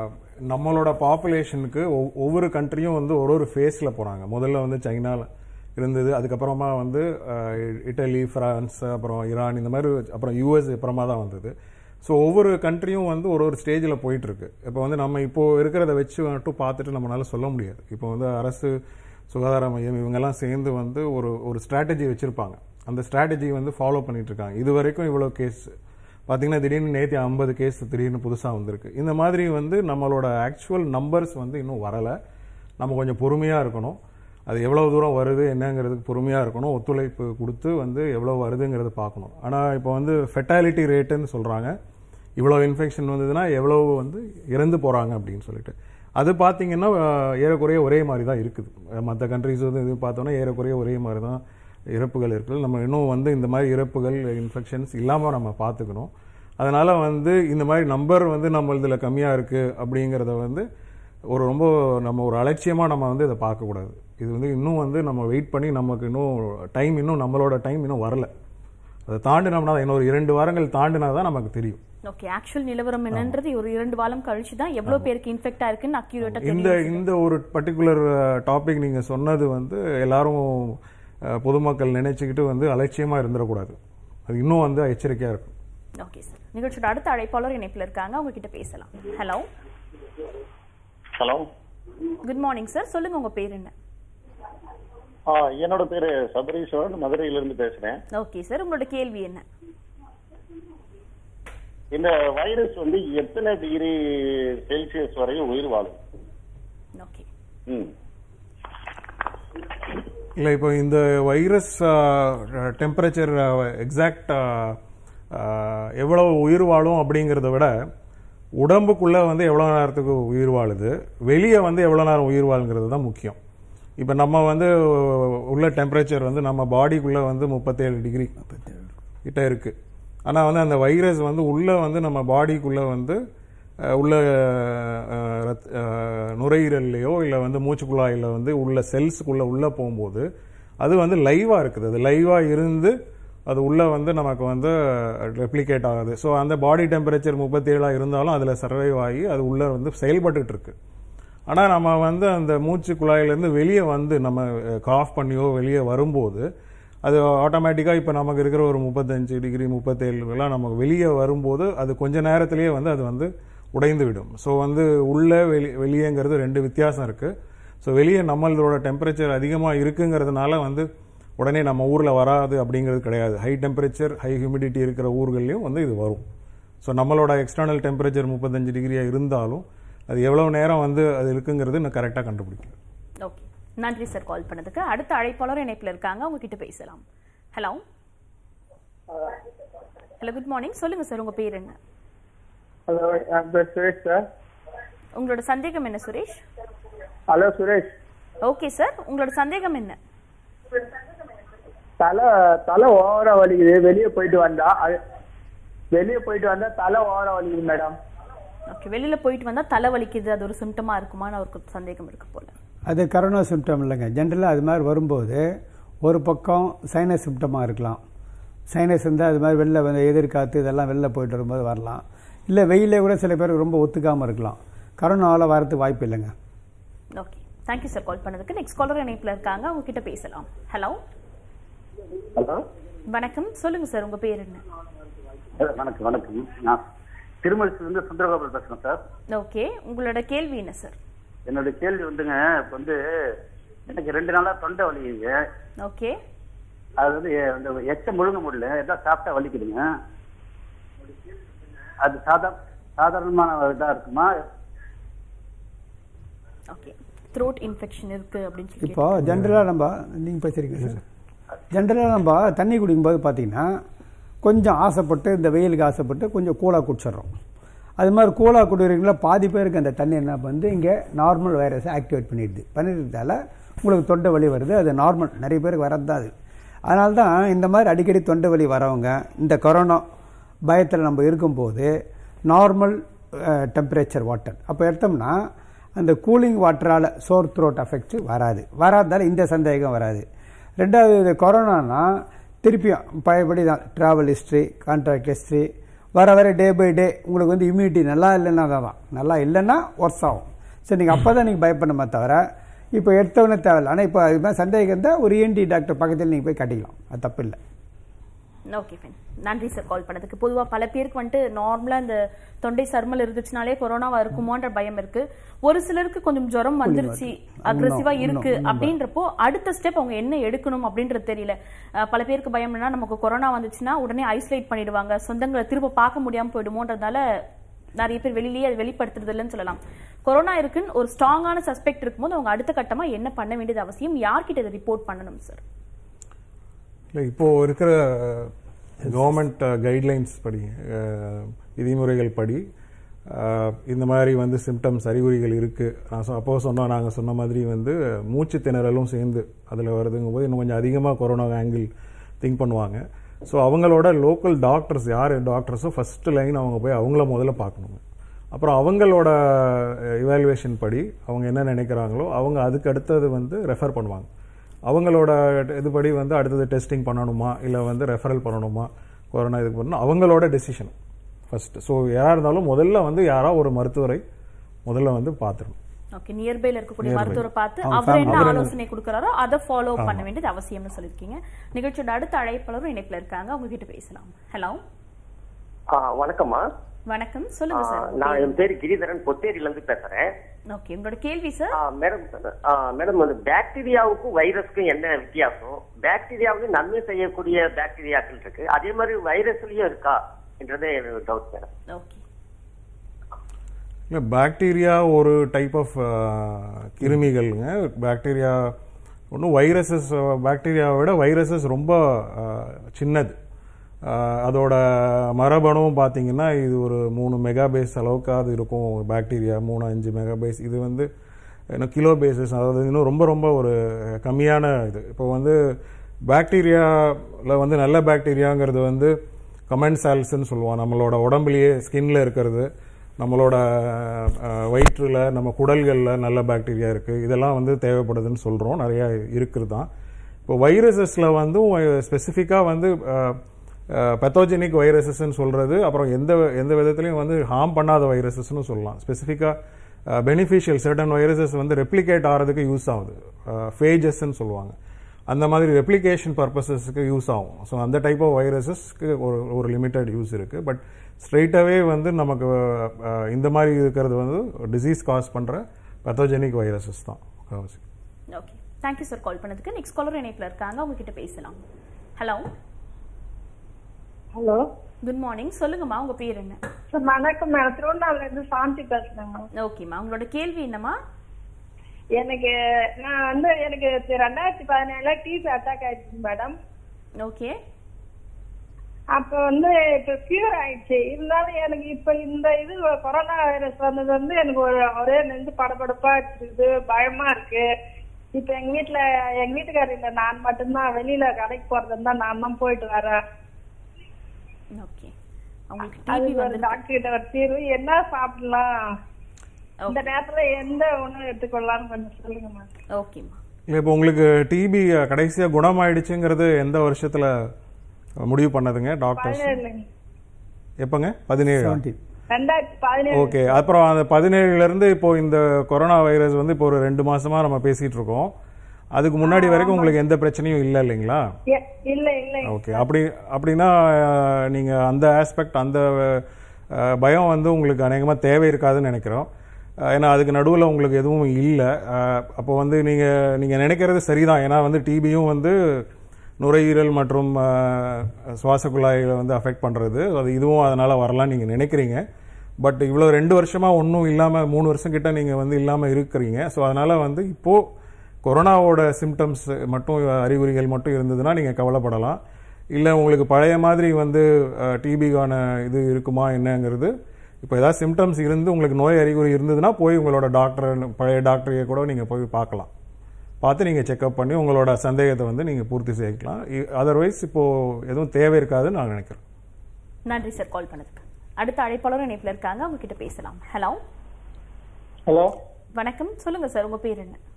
நம்மளோட பாப்புலேஷனுக்கு ஒவ்வொரு கண்ட்ரியும் வந்து ஒரு ஒரு ஃபேஸில் போகிறாங்க. முதல்ல வந்து சைனாவில் இருந்தது. அதுக்கப்புறமா வந்து இட்டலி, பிரான்ஸ், அப்புறம் ஈரான், இந்த மாதிரி அப்புறம் யூஎஸ் அப்புறமா தான் வந்தது. ஸோ ஒவ்வொரு கண்ட்ரியும் வந்து ஒரு ஒரு ஸ்டேஜில் போயிட்டு இருக்கு. இப்போ வந்து நம்ம இப்போ இருக்கிறத வச்சு மட்டும் பார்த்துட்டு நம்மளால சொல்ல முடியாது. இப்போ வந்து அரசு சுகாதார மையம் இவங்கெல்லாம் சேர்ந்து வந்து ஒரு ஒரு ஸ்ட்ராட்டஜி வச்சிருப்பாங்க. அந்த ஸ்ட்ராட்டஜி வந்து ஃபாலோ பண்ணிட்டு இருக்காங்க. இது வரைக்கும் இவ்வளோ கேஸ் பார்த்தீங்கன்னா திடீர்னு நேற்று ஐம்பது கேஸ் திடீர்னு புதுசாக வந்திருக்கு. இந்த மாதிரி வந்து நம்மளோட ஆக்சுவல் நம்பர்ஸ் வந்து இன்னும் வரலை. நம்ம கொஞ்சம் பொறுமையாக இருக்கணும். அது எவ்வளோ தூரம் வருது என்னங்கிறதுக்கு பொறுமையாக இருக்கணும். ஒத்துழைப்பு கொடுத்து வந்து எவ்வளோ வருதுங்கிறத பார்க்கணும். ஆனால் இப்போ வந்து ஃபெட்டாலிட்டி ரேட்டுன்னு சொல்கிறாங்க. இவ்வளோ இன்ஃபெக்ஷன் வந்ததுன்னா எவ்வளோ வந்து இறந்து போகிறாங்க அப்படின்னு சொல்லிட்டு அது பார்த்தீங்கன்னா ஏறக்குறைய ஒரே மாதிரி தான் இருக்குது. மற்ற கண்ட்ரிஸ் வந்து இது பார்த்தோன்னா ஏறக்குறைய ஒரே மாதிரி தான் இறப்புகள் இருக்குது. நம்ம இன்னும் வந்து இந்த மாதிரி இறப்புகள் இன்ஃபெக்ஷன்ஸ் இல்லாமல் நம்ம பார்த்துக்கணும். அதனால் வந்து இந்த மாதிரி நம்பர் வந்து நம்ம இதில் கம்மியாக இருக்குது அப்படிங்கிறத வந்து ஒரு ரொம்ப நம்ம ஒரு அலட்சியமாக நம்ம வந்து இதை பார்க்கக்கூடாது. இது வந்து இன்னும் வந்து நம்ம வெயிட் பண்ணி நமக்கு இன்னும் டைம் இன்னும் நம்மளோட டைம் இன்னும் வரல. அதை தாண்டினோம்னா இன்னொரு இரண்டு வாரங்கள் தாண்டினா தான் நமக்கு தெரியும். ஓகே, ஆக்சுவல் நிலவரம் என்னன்றது ஒரு இரண்டு வாரம் கழிச்சு தான் எவ்வளவு பேருக்கு இன்ஃபெக்ட் ஆயிருக்குன்னு அக்யூரேட்டா தெரியும். இந்த இந்த ஒரு பர்டிகுலர் டாபிக் நீங்க சொன்னது வந்து எல்லாரும் பொதுமக்கள் நினைச்சுக்கிட்டு வந்து அலட்சியமா இருந்துடக்கூடாது. அது இன்னும் வந்து எச்சரிக்கையா இருக்கும். ஓகே சார், நிகழ்ச்சியோட அடுத்த அழைப்பாளர் இணைப்பில் இருக்காங்க, அவங்க கிட்ட பேசலாம். Hello hello good morning sir, சொல்லுங்க உங்க பேர் என்ன? என்னோட பேரு சபரீஸ்வரன், மதுரையிலிருந்து பேசுறேன். ஓகே சார், உங்களோட கேள்வி என்ன? இந்த வைரஸ் வந்து எத்தனை டிகிரி செல்சியஸ் வரையும் உயிர் வாழும்? ஓகே, இல்லை இப்போ இந்த வைரஸ் டெம்பரேச்சர் எக்ஸாக்ட் எவ்வளவு உயிர் வாழும் அப்படிங்கிறத விட உடம்புக்குள்ள வந்து எவ்வளோ நேரத்துக்கு உயிர் வாழுது, வெளியே வந்து எவ்வளோ நேரம் உயிர் வாழுங்கிறது தான் முக்கியம். இப்போ நம்ம வந்து உள்ள டெம்பரேச்சர் வந்து நம்ம பாடிக்குள்ளே வந்து முப்பத்தேழு டிகிரி கிட்ட இருக்கு. ஆனால் வந்து அந்த வைரஸ் வந்து உள்ளே வந்து நம்ம பாடிக்குள்ளே வந்து உள்ள நுரையீரல்லையோ இல்லை வந்து மூச்சுக்குழாயில் வந்து உள்ள செல்ஸுக்குள்ளே உள்ளே போகும்போது அது வந்து லைவாக இருக்குது. அது லைவாக இருந்து அது உள்ளே வந்து நமக்கு வந்து ரெப்ளிகேட் ஆகுது. ஸோ அந்த பாடி டெம்பரேச்சர் முப்பத்தேழாக இருந்தாலும் அதில் சர்வைவ் ஆகி அது உள்ளே வந்து செயல்பட்டுட்டு இருக்கு. ஆனால் நம்ம வந்து அந்த மூச்சு குழாயிலேருந்து வெளியே வந்து நம்ம காஃப் பண்ணியோ வெளியே வரும்போது அது ஆட்டோமேட்டிக்காக இப்போ நமக்கு இருக்கிற ஒரு முப்பத்தஞ்சு டிகிரி முப்பத்தேழுலாம் நமக்கு வெளியே வரும்போது அது கொஞ்ச நேரத்திலேயே வந்து அது வந்து உடைந்து விடும். ஸோ வந்து உள்ளே வெளி வெளியேங்கிறது ரெண்டு வித்தியாசம் இருக்குது. ஸோ வெளியே நம்மளோட டெம்பரேச்சர் அதிகமாக இருக்குங்கிறதுனால வந்து உடனே நம்ம ஊரில் வராது அப்படிங்கிறது கிடையாது. ஹை டெம்பரேச்சர் ஹை ஹியூமிடிட்டி இருக்கிற ஊர்கள்லையும் வந்து இது வரும். ஸோ நம்மளோட எக்ஸ்டர்னல் டெம்பரேச்சர் முப்பத்தஞ்சு டிகிரியாக இருந்தாலும் அது எவ்வளவு நேரம் வந்து அது இருக்குங்கிறது நான் கரெக்டாக கண்டுபிடிக்கல. ஓகே, நன்றி சார் கால் பண்ணதுக்கு. அடுத்த அழைப்பாளர் இணைப்பில் இருக்காங்க, அவங்க கிட்ட பேசலாம். ஹலோ ஹலோ குட் மார்னிங், சொல்லுங்க சார் உங்க பேர் என்ன? ஹலோ, என் பேர் சுரேஷ் சார். உங்களோட சந்தேகம் என்ன Suresh? Hello Suresh. Okay sir, உங்களோட சந்தேகம் என்ன? தலை தலை ஓவரா வலிக்குது, வெளியே போயிட்டு வந்தா வெளியே போயிட்டு வந்தா தலை ஓவரா வலிக்குது மேடம். ஓகே, வெளியில போயிட்டு வந்தா தலை வலிக்குது, அது ஒரு சிம்டமா இருக்குமான்னு ஒரு சந்தேகம் இருக்கு போல. அது கரோனா சிம்டம் இல்லைங்க. ஜென்ரலாக அது மாதிரி வரும்போது ஒரு பக்கம் சைனஸ் சிம்டமாக இருக்கலாம். சைனஸ் இருந்தால் அது மாதிரி வெளில வந்து எதிர்காத்து இதெல்லாம் வெளில போயிட்டு வரும்போது வரலாம். இல்லை வெயிலே கூட சில பேருக்கு ரொம்ப ஒத்துக்காமல் இருக்கலாம். கரோனாவால் வரதுக்கு வாய்ப்பு இல்லைங்க. ஓகே, தேங்க்யூ சார் கால் பண்ணதுக்கு. நெக்ஸ்ட் காலர் இணைப்பில் இருக்காங்க, அவங்க கிட்ட பேசலாம். ஹலோ ஹலோ வணக்கம், சொல்லுங்க சார் உங்க பேர் என்ன? வணக்கம் வணக்கம் நான் திருமணத்திலிருந்து சுந்தரகோபால் பேசுறேன் சார். ஓகே, உங்களோட கேள்வி என்ன சார்? என்னோட கேள்வி வந்துங்க, இப்போ வந்து எனக்கு ரெண்டு நாளா தொண்டை வலிக்குது. ஓகே, அது வந்து இந்த எச்ச முழுங்க முடியல, எதாவது சாப்பிட்டா வலிக்குதுங்க. அது சாதா சாதாரணமான இதா இருக்குமா? ஓகே, த்ரோட் இன்ஃபெக்ஷன் இருக்கு அப்படின்னு சொல்லி இப்போ ஜென்ரலாக நம்ம நீங்கள் பேசுறீங்க சார். ஜென்ரலாக நம்ம தண்ணி குடிக்கும்போது பார்த்தீங்கன்னா கொஞ்சம் ஆசைப்பட்டு இந்த வெயிலுக்கு ஆசைப்பட்டு கொஞ்சம் கூலாக குடிச்சிட்றோம். அது மாதிரி கூலாக குடிக்கிறீங்களா பாதி பேருக்கு அந்த தண்ணி என்ன வந்து இங்கே நார்மல் வைரஸை ஆக்டிவேட் பண்ணிடுது. பண்ணிடுறதால உங்களுக்கு தொண்டை வலி வருது. அது நார்மல், நிறைய பேருக்கு வரது தான் அது. அதனால தான் இந்த மாதிரி அடிக்கடி தொண்டை வலி வரவங்க இந்த கொரோனா பயத்தில் நம்ம இருக்கும்போது நார்மல் டெம்பரேச்சர் வாட்டர் அப்போ எடுத்தோம்னா அந்த கூலிங் வாட்டரால் சோர் த்ரோட் அஃபெக்ட் வராது. வராதால இந்த சந்தேகம் வராது. ரெண்டாவது, இது கொரோனானா திருப்பியும் பழையபடி தான் ட்ராவல் ஹிஸ்ட்ரி, கான்ட்ராக்ட் ஹிஸ்ட்ரி வர வர டே பை டே உங்களுக்கு வந்து இம்யூனிட்டி நல்லா இல்லைன்னா தான் நல்லா இல்லைன்னா ஒர்ஸ் ஆகும். சரி, நீங்கள் அப்போ தான் நீங்கள் பயப்படணுமே தவிர இப்போ எடுத்தவொடனே தேவையில்லை. ஆனால் இப்போ அது மாதிரி சந்தேகம் இருந்தால் ஒரு இஎன்டி டாக்டர் பக்கத்தில் நீங்கள் போய் காட்டிக்கலாம், அது தப்பு இல்லை. Okay fine. நன்றி சார் கால் பண்ணதுக்கு. பொதுவாக பல பேருக்கு வந்துட்டு நார்மலாக இந்த தொண்டை சர்மல் இருந்துச்சுனாலே கொரோனாவா இருக்குமோன்ற பயம் இருக்கு. ஒரு சிலருக்கு கொஞ்சம் ஜுரம் வந்துருச்சு, அக்ரெசிவா இருக்கு அப்படின்றப்போ அடுத்த ஸ்டெப் அவங்க என்ன எடுக்கணும் அப்படின்றது தெரியல. பல பேருக்கு பயம் என்ன, நமக்கு கொரோனா வந்துச்சுன்னா உடனே ஐசோலேட் பண்ணிடுவாங்க, சொந்தங்களை திரும்ப பார்க்க முடியாம போயிடுமோன்றதால நிறைய பேர் வெளியிலேயே அது வெளிப்படுத்துறது இல்லைன்னு சொல்லலாம். கொரோனா இருக்குன்னு ஒரு ஸ்ட்ராங்கான சஸ்பெக்ட் இருக்கும்போது அவங்க அடுத்த கட்டமா என்ன பண்ண வேண்டியது அவசியம், யார்கிட்ட இதை ரிப்போர்ட் பண்ணணும் சார்? இப்போ இருக்கிற கவர்மெண்ட் கைட்லைன்ஸ் படி, விதிமுறைகள் படி இந்த மாதிரி வந்து சிம்டம்ஸ் அறிகுறிகள் இருக்கு. நான் அப்போ சொன்னோம், நாங்கள் சொன்ன மாதிரி வந்து மூச்சு திணறலும் சேர்ந்து அதில் வருதுங்கும் போது இன்னும் கொஞ்சம் அதிகமாக கொரோனா ஆங்கிள் திங்க் பண்ணுவாங்க. ஸோ அவங்களோட லோக்கல் டாக்டர்ஸ் யார் டாக்டர்ஸோ ஃபர்ஸ்ட் லைன் அவங்க போய் அவங்கள முதல்ல பார்க்கணுங்க. அப்புறம் அவங்களோட இவாலுவேஷன் படி அவங்க என்ன நினைக்கிறாங்களோ அவங்க அதுக்கு அடுத்தது வந்து ரெஃபர் பண்ணுவாங்க. அவங்களோட இதுபடி வந்து அடுத்தது டெஸ்டிங் பண்ணணுமா இல்லை வந்து ரெஃபரல் பண்ணணுமா கொரோனா இதுக்கு பண்ணணும், அவங்களோட டெசிஷன் ஃபர்ஸ்ட். ஸோ யாராக இருந்தாலும் முதல்ல வந்து யாரா ஒரு மருத்துவரை முதல்ல வந்து பார்த்துடணும். ஓகே, நியர்பைல இருக்கக்கூடிய மருத்துவரை பார்த்து அவர் என்ன ஆலோசனை கொடுக்கறாரோ அதை ஃபாலோ பண்ண வேண்டியது அவசியம்னு சொல்லிருக்கீங்க. நிகழ்ச்சியோட அடுத்த அழைப்பாளரும் இணைப்புல இருக்காங்க, அவங்க கிட்ட பேசலாம். ஹலோ, வணக்கம்மா. வணக்கம், சொல்லுங்க சார். நான் என் பேரு கிரிதரன், பொத்தேரியில இருந்து பேசுறேன். ஓகே, உங்களோட கேள்வி சார். மேடம் மேடம் வந்து பாக்டீரியாவுக்கும் வைரஸ்க்கும் என்ன வித்தியாசம்? பாக்டீரியாவுக்கு நன்மை செய்யக்கூடிய பாக்டீரியாக்கள் இருக்கு, அதே மாதிரி வைரஸ்லயும் இருக்கா என்றதே எனக்கு டவுட் மேடம். ஓகே, இல்லை பாக்டீரியா ஒரு டைப் ஆஃப் கிருமிகள்ங்க. பாக்டீரியா ஒன்றும் வைரஸஸ், பாக்டீரியாவை விட வைரஸஸ் ரொம்ப சின்னது. அதோட மரபணுவும் பார்த்தீங்கன்னா இது ஒரு மூணு மெகாபேஸ் அளவுக்கு அது இருக்கும். பாக்டீரியா மூணு அஞ்சு மெகாபேஸ், இது வந்து இன்னும் கிலோ பேசஸ், அதாவது இன்னும் ரொம்ப ரொம்ப ஒரு கம்மியான இது. இப்போ வந்து பாக்டீரியாவில் வந்து நல்ல பாக்டீரியாங்கிறது வந்து கமென்சால்ஸ்ன்னு சொல்லுவோம். நம்மளோட உடம்புலேயே ஸ்கின்ல இருக்கிறது, நம்மளோட வயிற்றில் நம்ம குடல்களில் நல்ல பாக்டீரியா இருக்குது, இதெல்லாம் வந்து தேவைப்படுதுன்னு சொல்கிறோம், நிறையா இருக்குது தான். இப்போ வைரஸஸில் வந்து ஸ்பெசிஃபிக்காக வந்து பெத்தோஜெனிக் வைரஸஸ்ன்னு சொல்கிறது, அப்புறம் எந்த எந்த விதத்துலையும் வந்து ஹார்ம் பண்ணாத வைரஸஸ்ன்னு சொல்லலாம். ஸ்பெசிஃபிக்காக பெனிஃபிஷியல் சர்டன் வைரஸஸ் வந்து ரெப்ளிகேட் ஆகிறதுக்கு யூஸ் ஆகுது, ஃபேஜஸ்ன்னு சொல்லுவாங்க. அந்த மாதிரி ரெப்ளிகேஷன் பர்பஸஸ்க்கு யூஸ் ஆகும். ஸோ அந்த டைப் ஆஃப் வைரஸஸ்க்கு ஒரு ஒரு லிமிட்டட் யூஸ் இருக்குது. பட் ஸ்ட்ரெயிட்டாகவே வந்து நமக்கு இந்த மாதிரி இருக்கிறது வந்து டிசீஸ் காஸ் பண்ணுற பெத்தோஜெனிக் வைரஸஸ் தான். ஓகே, தேங்க்யூ சார் கால் பண்ணதுக்கு. நெக்ஸ்ட் காலர் இணைப்பில் இருக்காங்க, அவங்க கிட்ட பேசலாம். ஹலோ ஹலோ, குட் மார்னிங், சொல்லுங்கம்மா, உங்க பேர் என்ன? சார் வணக்கம் மேடம், திருவண்ணாமலை இருந்து சாந்தி பேசுறேங்க. ஓகேம்மா, உங்களோட கேள்வி என்னம்மா? எனக்கு நான் வந்து எனக்கு ரெண்டாயிரத்தி பதினேழுல டிபி அட்டாக் ஆயிடுச்சு மேடம். ஓகே, அப்ப வந்து இப்ப ஃபீவர் ஆயிடுச்சு. இருந்தாலும் எனக்கு இப்ப இந்த இது கொரோனா வைரஸ் வந்தது வந்து எனக்கு ஒரு ஒரே நெஞ்சு படபடப்பா இருக்குது, பயமா இருக்கு. இப்ப எங்க வீட்டுல எங்க வீட்டுக்காரர் இல்ல, நான் மட்டும்தான் வெளியில கடைக்கு போறது இருந்தா நான் தான் போயிட்டு வரேன். ஓகே, டாக்டர் கிட்ட ஒரு தீர்வு என்ன சாப்பிடலாம், இந்த நேரத்துல எந்த உணவு எடுத்துக்கொள்ளலாம்னு கொஞ்சம் சொல்லுங்கம்மா. ஓகேம்மா. இல்லை, இப்போ உங்களுக்கு டிபி கடைசியா குணமாயிடுச்சுங்கிறது எந்த வருஷத்துல முடிவு பண்ணதுங்க டாக்டர்? எப்பங்க? பதினேழு. ஓகே, அப்புறம் அந்த பதினேழுல இருந்து இப்போ இந்த கொரோனா வைரஸ் வந்து இப்போ ஒரு ரெண்டு மாசமா நம்ம பேசிட்டு இருக்கோம். அதுக்கு முன்னாடி வரைக்கும் உங்களுக்கு எந்த பிரச்சனையும் இல்லை இல்லைங்களா? இல்ல இல்ல. ஓகே, அப்படி அப்படின்னா நீங்க அந்த ஆஸ்பெக்ட், அந்த பயம் வந்து உங்களுக்கு அநேகமாக தேவை இருக்காதுன்னு நினைக்கிறோம். ஏன்னா அதுக்கு நடுவில் உங்களுக்கு எதுவும் இல்லை. அப்போ வந்து நீங்கள் நீங்கள் நினைக்கிறது சரிதான். ஏன்னா வந்து டிபியும் வந்து நுரையீரல் மற்றும் சுவாச குழாயை வந்து அஃபெக்ட் பண்ணுறது, அது இதுவும் அதனால் வரலாம்னு நீங்கள் நினைக்கிறீங்க. பட் இவ்வளோ ரெண்டு வருஷமாக ஒன்றும் இல்லாமல் மூணு வருஷம் கிட்ட நீங்கள் வந்து இல்லாமல் இருக்கிறீங்க. ஸோ அதனால் வந்து இப்போது கொரோனாவோட சிம்டம்ஸ் மட்டும், அறிகுறிகள் மட்டும் இருந்ததுன்னா நீங்கள் கவலைப்படலாம். இல்லை உங்களுக்கு பழைய மாதிரி வந்து டிபிக்கான இது இருக்குமா என்னங்கிறது, இப்போ ஏதாவது சிம்டம்ஸ் இருந்து உங்களுக்கு நோய் அறிகுறி இருந்ததுன்னா போய் உங்களோட டாக்டர், பழைய டாக்டரையே கூட நீங்கள் போய் பார்க்கலாம். பார்த்து நீங்கள் செக்அப் பண்ணி உங்களோட சந்தேகத்தை வந்து நீங்கள் பூர்த்தி செய்யலாம். அதர்வைஸ் இப்போது எதுவும் தேவை இருக்காதுன்னு நான் நினைக்கிறேன். நன்றி சார் கால் பண்ணதுக்கு. அடுத்த அழைப்பாளர் இணைப்பில் இருக்காங்க, அவங்க கிட்ட பேசலாம். ஹலோ ஹலோ, வணக்கம், சொல்லுங்க சார், உங்க பேர் என்ன?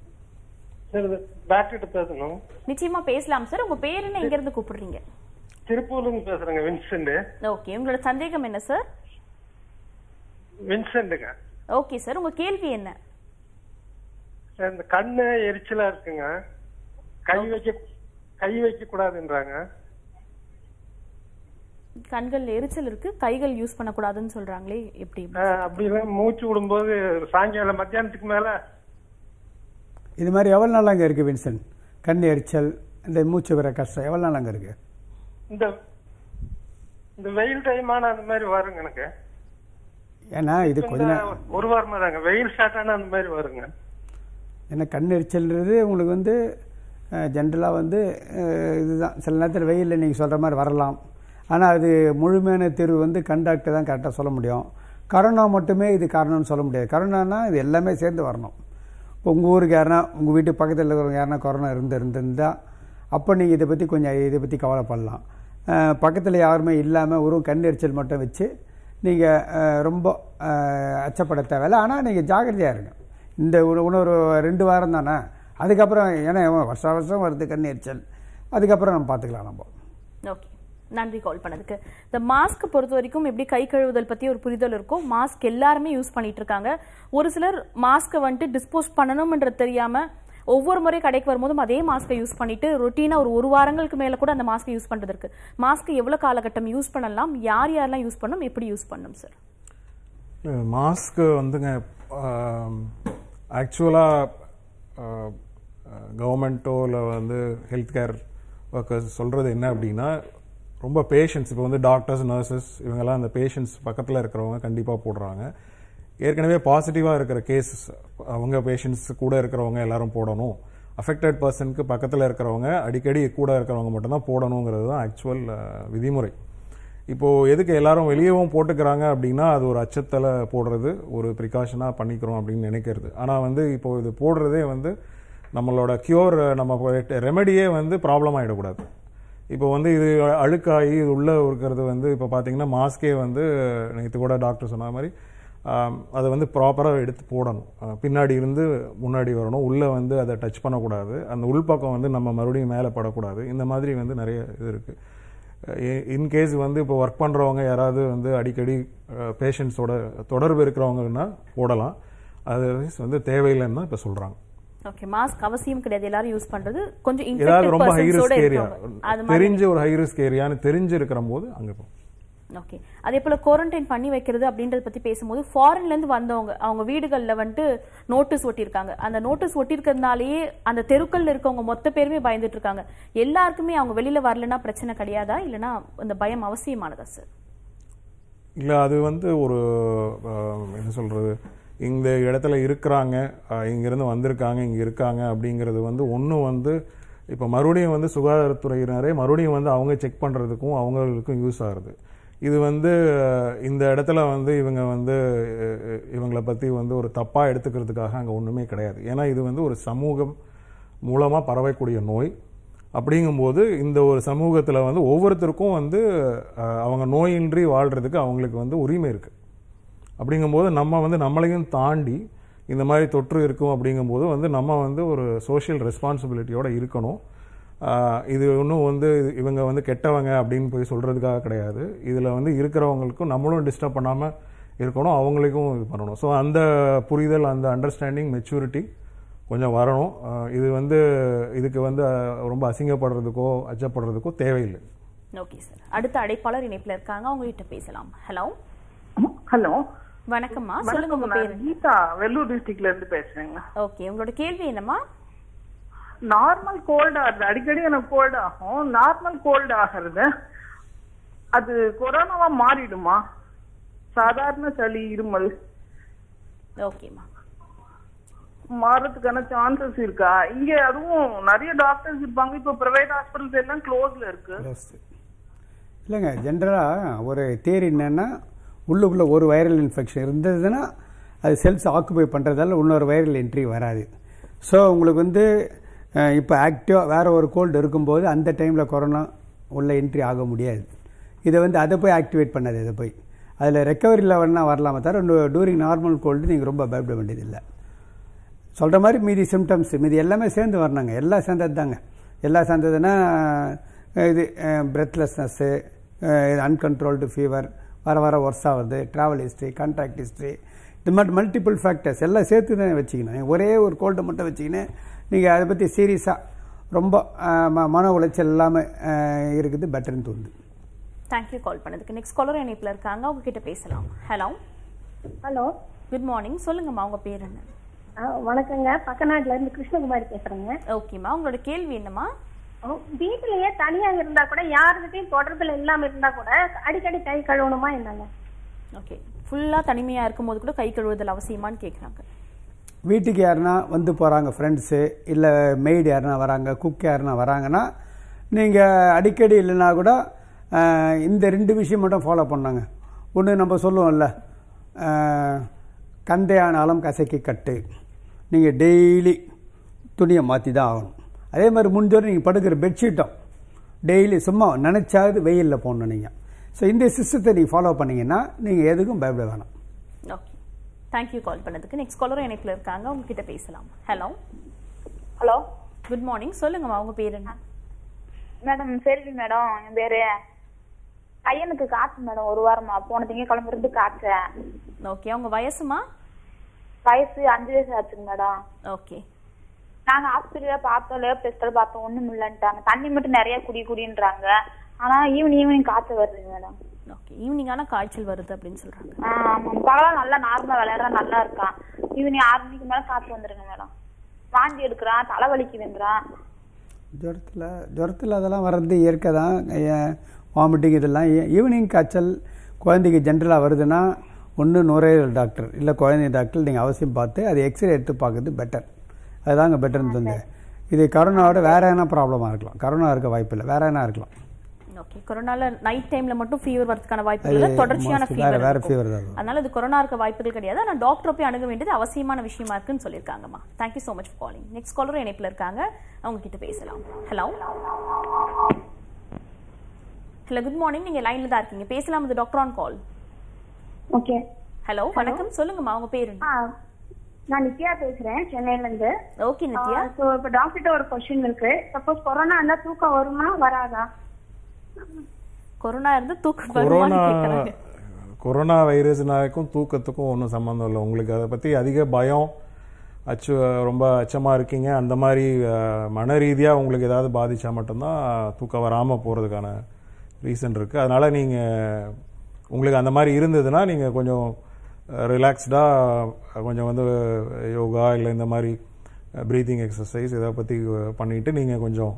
டாக்டர் பேசணும். நிச்சயமா பேசலாம் சார். உங்க பேர் என்ன, எங்க இருந்து கூப்பிடுறீங்க? திருப்பூர்ல இருந்து பேசுறேங்க, வின்சென்ட். ஓகே, உங்களோட சந்தேகம் என்ன சார்? வின்சென்ட்ங்க. ஓகே சார், உங்க கேள்வி என்ன? இந்த கண்ணு எரிச்சலா இருக்குங்க. கை வைக்க கை வைக்க கூடாதுன்றாங்க. கண்கள் எரிச்சல் இருக்கு, கைகள் யூஸ் பண்ணக்கூடாதுன்னு சொல்றாங்களே, எப்படி? அப்படிலாம் மூச்சு விடும்போது சாயங்காலம் மத்தியானத்துக்கு மேல இது மாதிரி எவ்வளவு நாள் அங்க இருக்கு வின்சென்ட்? கண் எரிச்சல், இந்த மூச்சு விட கஷ்டம் எவ்வளவு நாள் அங்க இருக்கு? இந்த இந்த வெயில் டைமான அந்த மாதிரி வருங்க எனக்கு. ஏன்னா இது கொஞ்ச ஒரு வாரமா தாங்க வெயில் ஸ்டார்ட் ஆனா அந்த மாதிரி வருங்க. ஏன்னா கண் எரிச்சல்ன்றது உங்களுக்கு வந்து ஜென்ரலாக வந்து இதுதான். சில நேரத்தில் வெயிலில் நீங்கள் சொல்கிற மாதிரி வரலாம். ஆனால் அது முழுமையான தீர்வு வந்து கண் டாக்டர் தான் கரெக்டாக சொல்ல முடியும். கரோனா மட்டுமே இது காரணம்னு சொல்ல முடியாது. கரோனானா இது எல்லாமே சேர்ந்து வரணும். இப்போ உங்கள் ஊருக்கு யாருன்னா, உங்கள் வீட்டு பக்கத்தில் இருக்கிறவங்க யாருன்னா கொரோனா இருந்து இருந்திருந்தால் அப்போ நீங்கள் இதை பற்றி கொஞ்சம் இதை பற்றி கவலைப்படலாம். பக்கத்தில் யாருமே இல்லாமல் ஒரு கண் எரிச்சல் மட்டும் வச்சு நீங்கள் ரொம்ப அச்சப்பட தேவையில்லை. ஆனால் நீங்கள் ஜாக்கிரதையாக இருங்க. இந்த இன்னொரு ரெண்டு வாரம் தானே, அதுக்கப்புறம் ஏன்னா வருஷம் வருஷம் வருது கண் எரிச்சல், அதுக்கப்புறம் நம்ம பார்த்துக்கலாம் நம்ம. ஓகே, நன்றி கால் பண்ணதுக்கு. இந்த மாஸ்க் பொறுத்த வரைக்கும் எப்படி கை கழுவுதல் பற்றி ஒரு புரிதல் இருக்கும். மாஸ்க் எல்லாருமே யூஸ் பண்ணிட்டு இருக்காங்க. ஒரு சிலர் மாஸ்க்கை வந்துட்டு டிஸ்போஸ் பண்ணணும்ன்றது தெரியாமல் ஒவ்வொரு முறை கடைக்கு வரும்போதும் அதே மாஸ்க்கை யூஸ் பண்ணிட்டு ரொட்டீனாக ஒரு ஒரு வாரங்களுக்கு மேலே கூட அந்த மாஸ்க்கை யூஸ் பண்ணுறது இருக்கு. மாஸ்க் எவ்வளோ காலகட்டம் யூஸ் பண்ணலாம், யார் யாரெல்லாம் யூஸ் பண்ணணும், எப்படி யூஸ் பண்ணணும் சார்? மாஸ்க்கு வந்துங்க ஆக்சுவலாக கவர்மெண்ட்டோ இல்லை வந்து ஹெல்த் கேர் ஒர்க்கர்ஸ் சொல்கிறது என்ன அப்படின்னா, ரொம்ப பேஷண்ட்ஸ் இப்போ வந்து டாக்டர்ஸ் நர்சஸ் இவங்கெல்லாம் அந்த பேஷண்ட்ஸ் பக்கத்தில் இருக்கிறவங்க கண்டிப்பாக போடுறாங்க. ஏற்கனவே பாசிட்டிவாக இருக்கிற கேசஸ் அவங்க பேஷண்ட்ஸ் கூட இருக்கிறவங்க எல்லாரும் போடணும். அஃபெக்டட் பர்சனுக்கு பக்கத்தில் இருக்கிறவங்க அடிக்கடி கூட இருக்கிறவங்க மட்டும்தான் போடணுங்கிறது தான் ஆக்சுவல் விதிமுறை. இப்போது எதுக்கு எல்லாரும் வெளியவும் போட்டுக்கிறாங்க அப்படின்னா, அது ஒரு அச்சத்தில் போடுறது, ஒரு ப்ரிகாஷனாக பண்ணிக்கிறோம் அப்படின்னு நினைக்கிறது. ஆனால் வந்து இப்போது இது போடுறதே வந்து நம்மளோட க்யூர், நம்ம ரெமெடியே வந்து ப்ராப்ளம் ஆகிடக்கூடாது. இப்போ வந்து இது அழுக்காகி இது உள்ளே இருக்கிறது வந்து இப்போ பார்த்தீங்கன்னா மாஸ்கே வந்து நேற்று கூட டாக்டர் சொன்ன மாதிரி அதை வந்து ப்ராப்பராக எடுத்து போடணும். பின்னாடி இருந்து முன்னாடி வரணும், உள்ளே வந்து அதை டச் பண்ணக்கூடாது, அந்த உள்பக்கம் வந்து நம்ம மறுபடியும் மேலே படக்கூடாது. இந்த மாதிரி வந்து நிறைய இது இருக்குது. இன்கேஸ் வந்து இப்போ ஒர்க் பண்ணுறவங்க யாராவது வந்து அடிக்கடி பேஷண்ட்ஸோட தொடர்பு இருக்கிறவங்கன்னா போடலாம். அது வந்து தேவையில்லைன்னு தான் இப்போ சொல்கிறாங்க. ஓகே, மாஸ்க் அவசியம் கிடையாது, எல்லாரும் யூஸ் பண்றது. கொஞ்சம் ஏதாவது ரொம்ப ஹை ரிஸ்க் ஏரியா, தெரிஞ்ச ஒரு ஹை ரிஸ்க் ஏரியான்னு தெரிஞ்சு இருக்கிற போது அங்கே போ. ஓகே, அதே போல குவாரண்டைன் பண்ணி வைக்கிறது அப்படின்றத பத்தி பேசும்போது ஃபாரின்ல இருந்து வந்தவங்க அவங்க வீடுகள்ல வந்துட்டு நோட்டீஸ் ஒட்டியிருக்காங்க. அந்த நோட்டீஸ் ஒட்டியிருக்கிறதுனாலேயே அந்த தெருக்கள்ல இருக்கவங்க மொத்த பேருமே பயந்துட்டு இருக்காங்க. எல்லாருக்குமே அவங்க வெளியில வரலன்னா பிரச்சனை கிடையாதா, இல்லைன்னா அந்த பயம் அவசியமானதா சார்? இல்ல, அது வந்து ஒரு என்ன சொல்றது, இந்த இடத்துல இருக்கிறாங்க, இங்கிருந்து வந்திருக்காங்க, இங்க இருக்காங்க அப்படிங்கிறது வந்து ஒன்றும் வந்து இப்போ மறுபடியும் வந்து சுகாதாரத்துறையினரே மறுபடியும் வந்து அவங்க செக் பண்ணுறதுக்கும் அவங்களுக்கும் யூஸ் ஆகுது. இது வந்து இந்த இடத்துல வந்து இவங்க வந்து இவங்களை பற்றி வந்து ஒரு தப்பாக எடுத்துக்கிறதுக்காக அங்கே ஒன்றுமே கிடையாது. ஏன்னா இது வந்து ஒரு சமூகம் மூலமாக பரவக்கூடிய நோய். அப்படிங்கும்போது இந்த ஒரு சமூகத்தில் வந்து ஒவ்வொருத்தருக்கும் வந்து அவங்க நோயின்றி வாழ்கிறதுக்கு அவங்களுக்கு வந்து உரிமை இருக்குது. அப்படிங்கும்போது நம்ம வந்து நம்மளையும் தாண்டி இந்த மாதிரி தொற்று இருக்கும் அப்படிங்கும்போது வந்து நம்ம வந்து ஒரு சோஷியல் ரெஸ்பான்சிபிலிட்டியோடு இருக்கணும். இது இன்னும் வந்து இவங்க வந்து கெட்டவங்க அப்படின்னு போய் சொல்கிறதுக்காக கிடையாது. இதில் வந்து இருக்கிறவங்களுக்கும் நம்மளும் டிஸ்டர்ப் பண்ணாமல் இருக்கணும், அவங்களுக்கும் இது பண்ணணும். ஸோ அந்த புரிதல், அந்த அண்டர்ஸ்டாண்டிங், மெச்சூரிட்டி கொஞ்சம் வரணும். இது வந்து இதுக்கு வந்து ரொம்ப அசிங்கப்படுறதுக்கோ அச்சப்படுறதுக்கோ தேவையில்லை. ஓகே சார், அடுத்த அழைப்பாளர் இணைப்பில் இருக்காங்க, அவங்ககிட்ட பேசலாம். ஹலோ ஹலோ வணக்கம்மா, சொல்லுங்க உங்க பேரு. கீதா, வெள்ளூர் டிஸ்ட்ரிக்ட்ல இருந்து பேசுறேங்க. ஓகே, உங்களோட கேள்வி என்னம்மா? நார்மல் கோல்டு ஆகுது, அடிக்கடி எனக்கு கோல்டு ஆகும். நார்மல் கோல்டு ஆகிறது அது கொரோனாவா மாறிடுமா? சாதாரண சளி, இருமல் ஓகேமா மாறதுக்கான சான்சஸ் இருக்கா? இங்க அதுவும் நிறைய டாக்டர்ஸ் இருப்பாங்க, இப்போ பிரைவேட் ஹாஸ்பிட்டல்ஸ் எல்லாம் க்ளோஸ்ல இருக்கு. இல்லைங்க, ஜென்ரலாக ஒரு தேரி என்னன்னா, உள்ளுக்குள்ளே ஒரு வைரல் இன்ஃபெக்ஷன் இருந்ததுன்னா அது செல்ஸ் ஆக்குபை பண்ணுறதால இன்னொரு வைரல் என்ட்ரி வராது. ஸோ உங்களுக்கு வந்து இப்போ ஆக்டிவாக வேறு ஒரு கோல்டு இருக்கும்போது அந்த டைமில் கொரோனா உள்ள என்ட்ரி ஆக முடியாது. இதை வந்து அதை போய் ஆக்டிவேட் பண்ணாது. இதை போய் அதில் ரெக்கவரி லெவல்னா வரலாமே தவிர டூரிங் நார்மல் கோல்டு நீங்கள் ரொம்ப பயப்பட வேண்டியதில்லை. சொல்கிற மாதிரி மீதி சிம்டம்ஸ் மீதி எல்லாமே சேர்ந்து வரணுங்க. எல்லாம் சேர்ந்தது தாங்க. எல்லாம் சேர்ந்ததுன்னா இது பிரெத்லெஸ்னஸ்ஸு, அன்கண்ட்ரோல்டு ஃபீவர், வர வர ஒர்ஸ் ஆகுது, ட்ராவல் ஹிஸ்ட்ரி, கான்டாக்ட் ஹிஸ்ட்ரி, இது மாதிரி மல்டிபிள் ஃபேக்டர்ஸ் எல்லாம் சேர்த்து தான் வச்சுக்கணும். ஒரே ஒரு கோல்டை மட்டும் வச்சுக்கின்னு நீங்கள் அதை பற்றி சீரியஸாக ரொம்ப மன உளைச்சல் இல்லாமல் இருக்குது பெட்டர்னு தோணுது. தேங்க்யூ கால் பண்ணதுக்கு. நெக்ஸ்ட் காலர் இணைப்பில் இருக்காங்க, அவங்க கிட்ட பேசலாம். ஹலோ ஹலோ குட் மார்னிங், சொல்லுங்கம்மா உங்க பேர் என்ன? வணக்கங்க, பக்கநாட்டுல இருந்து கிருஷ்ணகுமாரி பேசுறேங்க. ஓகேம்மா, உங்களோட கேள்வி என்னம்மா? வீட்டிலேயே தனியா இருந்தா கூட யாருக்கிட்டையும் தொடர்புல இல்லாம இருந்தா கூட அடிக்கடி கை கழுவணுமா என்னங்க? ஓகே, ஃபுல்லா தனிமையா இருக்கும்போது கூட கை கழுவுதல் அவசியமான்னு கேக்குறாங்க. வீட்டுக்கு யாருன்னா வந்து போகிறாங்க ஃப்ரெண்ட்ஸு, இல்லை மெய்டு யாருனா வராங்க, குக் யாருனா வராங்கன்னா நீங்கள் அடிக்கடி இல்லைன்னா கூட இந்த ரெண்டு விஷயம் மட்டும் ஃபாலோ பண்ணாங்க. ஒன்று நம்ம சொல்லுவோம்ல, கந்தையானாலும் கசக்கி கட்டு, நீங்கள் டெய்லி துணியை மாற்றி தான் ஆகணும். அதே மாதிரி முடிஞ்சவரை நீங்கள் படுக்கிற பெட்ஷீட்டும் டெய்லி சும்மா நினச்சாவது வெயிலில் போடணும் நீங்கள். ஸோ இந்த சிஸ்டத்தை நீங்கள் ஃபாலோ பண்ணிங்கன்னா நீங்கள் எதுக்கும் பயப்பட வேணாம். ஓகே, தேங்க்யூ கால் பண்ணதுக்கு. நெக்ஸ்ட் காலரும் இணைப்பில் இருக்காங்க, உங்ககிட்ட பேசலாம். ஹலோ ஹலோ குட் மார்னிங், சொல்லுங்கம்மா உங்க பேர் என்ன? மேடம் செல்வி மேடம், என் பேரு. பையனுக்கு காய்ச்சல் மேடம், ஒரு வாரமா போன திங்கக்கிழமை இருந்து காய்ச்சல். ஓகே, உங்க வயசுமா? வயசு அஞ்சு வயசு ஆச்சுங்க மேடம். ஓகே, நாங்க ஹாஸ்பிட்டல பார்த்தோம், லேப் டெஸ்ட் பார்த்தோம், ஒண்ணும் இல்லன்ட்டாங்க. தண்ணி மட்டும் நிறைய குடி குடின்றாங்க. ஆனா ஈவினிங் ஈவினிங் காய்ச்சல் வருதுங்க மேடம். ஓகே, ஈவினிங் ஆனா காய்ச்சல் வருது அப்படின்னு சொல்றாங்க. ஆமா, பகலா நல்லா நார்மலா விளையாடுறா, நல்லா இருக்கான். ஈவினிங் ஆறு மணிக்கு மேல காய்ச்சல் வந்துருங்க மேடம். வாந்தி எடுக்கிறான், தலைவலிக்குதுன்றான். ஜுரத்தில் ஜுரத்தில் அதெல்லாம் வர்றது இயற்கை தான். வாமிட்டிங் இதெல்லாம் ஈவினிங் காய்ச்சல் குழந்தைக்கு ஜென்ரலாக வருதுன்னா ஒன்று நுரையீரல் டாக்டர் இல்லை குழந்தை டாக்டர் நீங்கள் அவசியம் பார்த்து அது எக்ஸ்ரே எடுத்து பார்க்குறது பெட்டர். அதுதாங்க பெட்டர்னு தந்து. இது கரோனாவோட வேற என்ன ப்ராப்ளமாக இருக்கலாம், கரோனா இருக்க வாய்ப்பு இல்லை, வேற என்ன இருக்கலாம். ஓகே, கொரோனால நைட் டைம்ல மட்டும் ஃபீவர் வரதுக்கான வாய்ப்பு இல்ல, தொடர்ச்சியான ஃபீவர் வேற ஃபீவர் தான். அதனால இது கொரோனா இருக்க வாய்ப்புகள் கிடையாது. ஆனா டாக்டர் போய் அணுக வேண்டியது அவசியமான விஷயமா இருக்குன்னு சொல்லிருக்காங்கம்மா. Thank you so much for calling. Next caller இணைப்புல இருக்காங்க, அவங்க கிட்ட பேசலாம். ஹலோ ஹலோ குட் மார்னிங், நீங்க லைன்ல தான் இருக்கீங்க, பேசலாம். இது doctor on call. Okay hello வணக்கம், சொல்லுங்கம்மா உங்க பேர் என்ன? நான் நித்யா பேசுறேன், சென்னையில இருந்து. ஓகே நித்யா, சோ இப்ப டாக்டர்ட்ட ஒரு क्वेश्चन இருக்கு. சப்போஸ் கொரோனா இருந்தா தூக்கம் வருமா வராதா? கொரோனா இருந்து தூக்கம் கொரோனா வருமா? கொரோனா வைரஸ்னாக்கும் தூக்கத்துக்கும் ஒன்றும் சம்மந்தம் இல்லை. உங்களுக்கு அதை பற்றி அதிக பயம், அச்சு ரொம்ப அச்சமாக இருக்கீங்க, அந்த மாதிரி மன ரீதியாக உங்களுக்கு ஏதாவது பாதிச்சா மட்டும்தான் தூக்கம் வராமல் போகிறதுக்கான ரீசன் இருக்குது. அதனால் நீங்கள் உங்களுக்கு அந்த மாதிரி இருந்ததுன்னா நீங்கள் கொஞ்சம் ரிலாக்ஸ்டாக கொஞ்சம் வந்து யோகா இல்லை இந்த மாதிரி ப்ரீத்திங் எக்ஸசைஸ் இதை பற்றி பண்ணிவிட்டு நீங்கள் கொஞ்சம்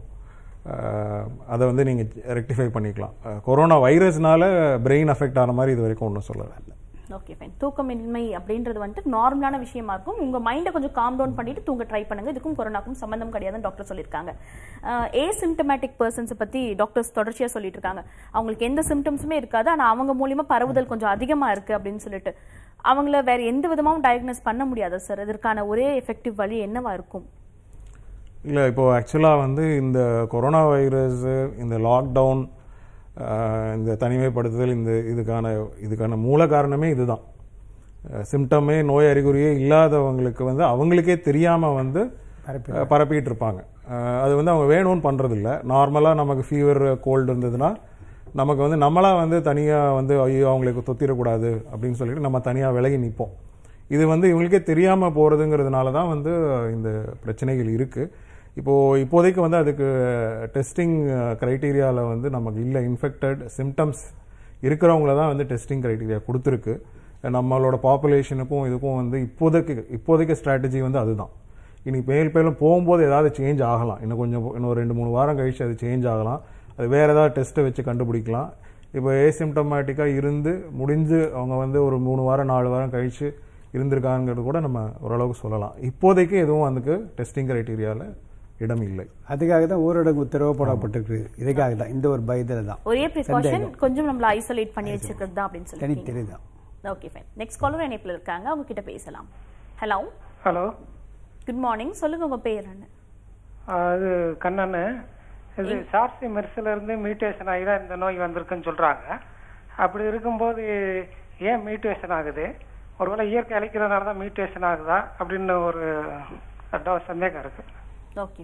அதை வந்து நீங்கள் ரெக்டிஃபை பண்ணிக்கலாம். கொரோனா வைரஸ்னால பிரெயின் அஃபெக்ட் ஆன மாதிரி இது வரைக்கும் ஒன்றும் சொல்லலை. Okay fine. தூக்கமின்மை அப்படின்றது வந்துட்டு நார்மலான விஷயமா இருக்கும். உங்க மைண்டை கொஞ்சம் காம் டவுன் பண்ணிட்டு தூங்க ட்ரை பண்ணுங்க. இதுக்கும் கொரோனாக்கும் சம்பந்தம் கிடையாதுன்னு டாக்டர் சொல்லியிருக்காங்க. ஏசிம்டமேட்டிக் பர்சன்ஸை பத்தி டாக்டர்ஸ் தொடர்ச்சியா சொல்லிட்டு இருக்காங்க. அவங்களுக்கு எந்த சிம்டம்ஸுமே இருக்காது, ஆனா அவங்க மூலியமா பரவுதல் கொஞ்சம் அதிகமா இருக்கு அப்படின்னு சொல்லிட்டு அவங்கள வேற எந்த விதமாவும் டயக்னோஸ் பண்ண முடியாது சார். இதற்கான ஒரே எஃபெக்டிவ் வழி என்னவா இருக்கும்? இல்லை, இப்போ ஆக்சுவலாக வந்து இந்த கொரோனா வைரஸ், இந்த லாக்டவுன், இந்த தனிமைப்படுத்துதல், இந்த இதுக்கான இதுக்கான மூல காரணமே இதுதான். சிம்டமே நோய் அறிகுறியே இல்லாதவங்களுக்கு வந்து அவங்களுக்கே தெரியாமல் வந்து பரப்பிட்டு இருப்பாங்க. அது வந்து அவங்க வேணும்னு பண்ணுறதில்ல. நார்மலாக நமக்கு ஃபீவர் கோல்டு இருந்ததுன்னா நமக்கு வந்து நம்மளாக வந்து தனியாக வந்து ஐயோ அவங்களுக்கு தொத்திடக்கூடாது அப்படின்னு சொல்லிட்டு நம்ம தனியாக விலகி நிற்போம். இது வந்து இவங்களுக்கே தெரியாமல் போகிறதுங்கிறதுனால தான் வந்து இந்த பிரச்சனைகள் இருக்குது. இப்போது இப்போதைக்கு வந்து அதுக்கு டெஸ்டிங் க்ரைட்டீரியாவில் வந்து நமக்கு இல்லை. இன்ஃபெக்டட் சிம்டம்ஸ் இருக்கிறவங்கள தான் வந்து டெஸ்டிங் க்ரைட்டீரியா கொடுத்துருக்கு. நம்மளோட பாப்புலேஷனுக்கும் இதுக்கும் வந்து இப்போதைக்கு இப்போதைக்கு ஸ்ட்ராட்டஜி வந்து அதுதான். இனி மேல் மேலும் போகும்போது ஏதாவது சேஞ்ச் ஆகலாம். இன்னும் கொஞ்சம் இன்னும் ரெண்டு மூணு வாரம் கழிச்சு அது சேஞ்ச் ஆகலாம். அது வேறு ஏதாவது டெஸ்ட்டை வச்சு கண்டுபிடிக்கலாம். இப்போ ஏசிம்டமேட்டிக்காக இருந்து முடிஞ்சு அவங்க வந்து ஒரு மூணு வாரம் நாலு வாரம் கழிச்சு இருந்திருக்காங்கிறது கூட நம்ம ஓரளவுக்கு சொல்லலாம். இப்போதைக்கு எதுவும் அதுக்கு டெஸ்டிங் க்ரைட்டீரியாவில் இடம் இல்லை. அதுக்காக தான் ஊரடங்கு உத்தரவு போடப்பட்டிருக்கு. இதுக்காக தான், இந்த ஒரு பயத்தில் தான். ஒரே ப்ரிகாஷன் கொஞ்சம் நம்மள ஐசோலேட் பண்ணி வச்சிருக்கிறது தான் அப்படின்னு சொல்லி எனக்கு தெரியுது. Okay fine. நெக்ஸ்ட் காலர் இணைப்பில் இருக்காங்க, அவங்க கிட்ட பேசலாம். ஹலோ ஹலோ குட் மார்னிங், சொல்லுங்க உங்க பேர் என்ன? அது கண்ணன். இது சார்சி மெர்ஸ்ல இருந்து மியூட்டேஷன் ஆகி தான் இந்த நோய் வந்திருக்குன்னு சொல்றாங்க. அப்படி இருக்கும்போது ஏன் மியூட்டேஷன் ஆகுது? ஒருவேளை இயற்கை அழிக்கிறதுனால தான் மியூட்டேஷன் ஆகுதா அப்படின்னு ஒரு சந்தேகம் இருக்கு. ஓகே,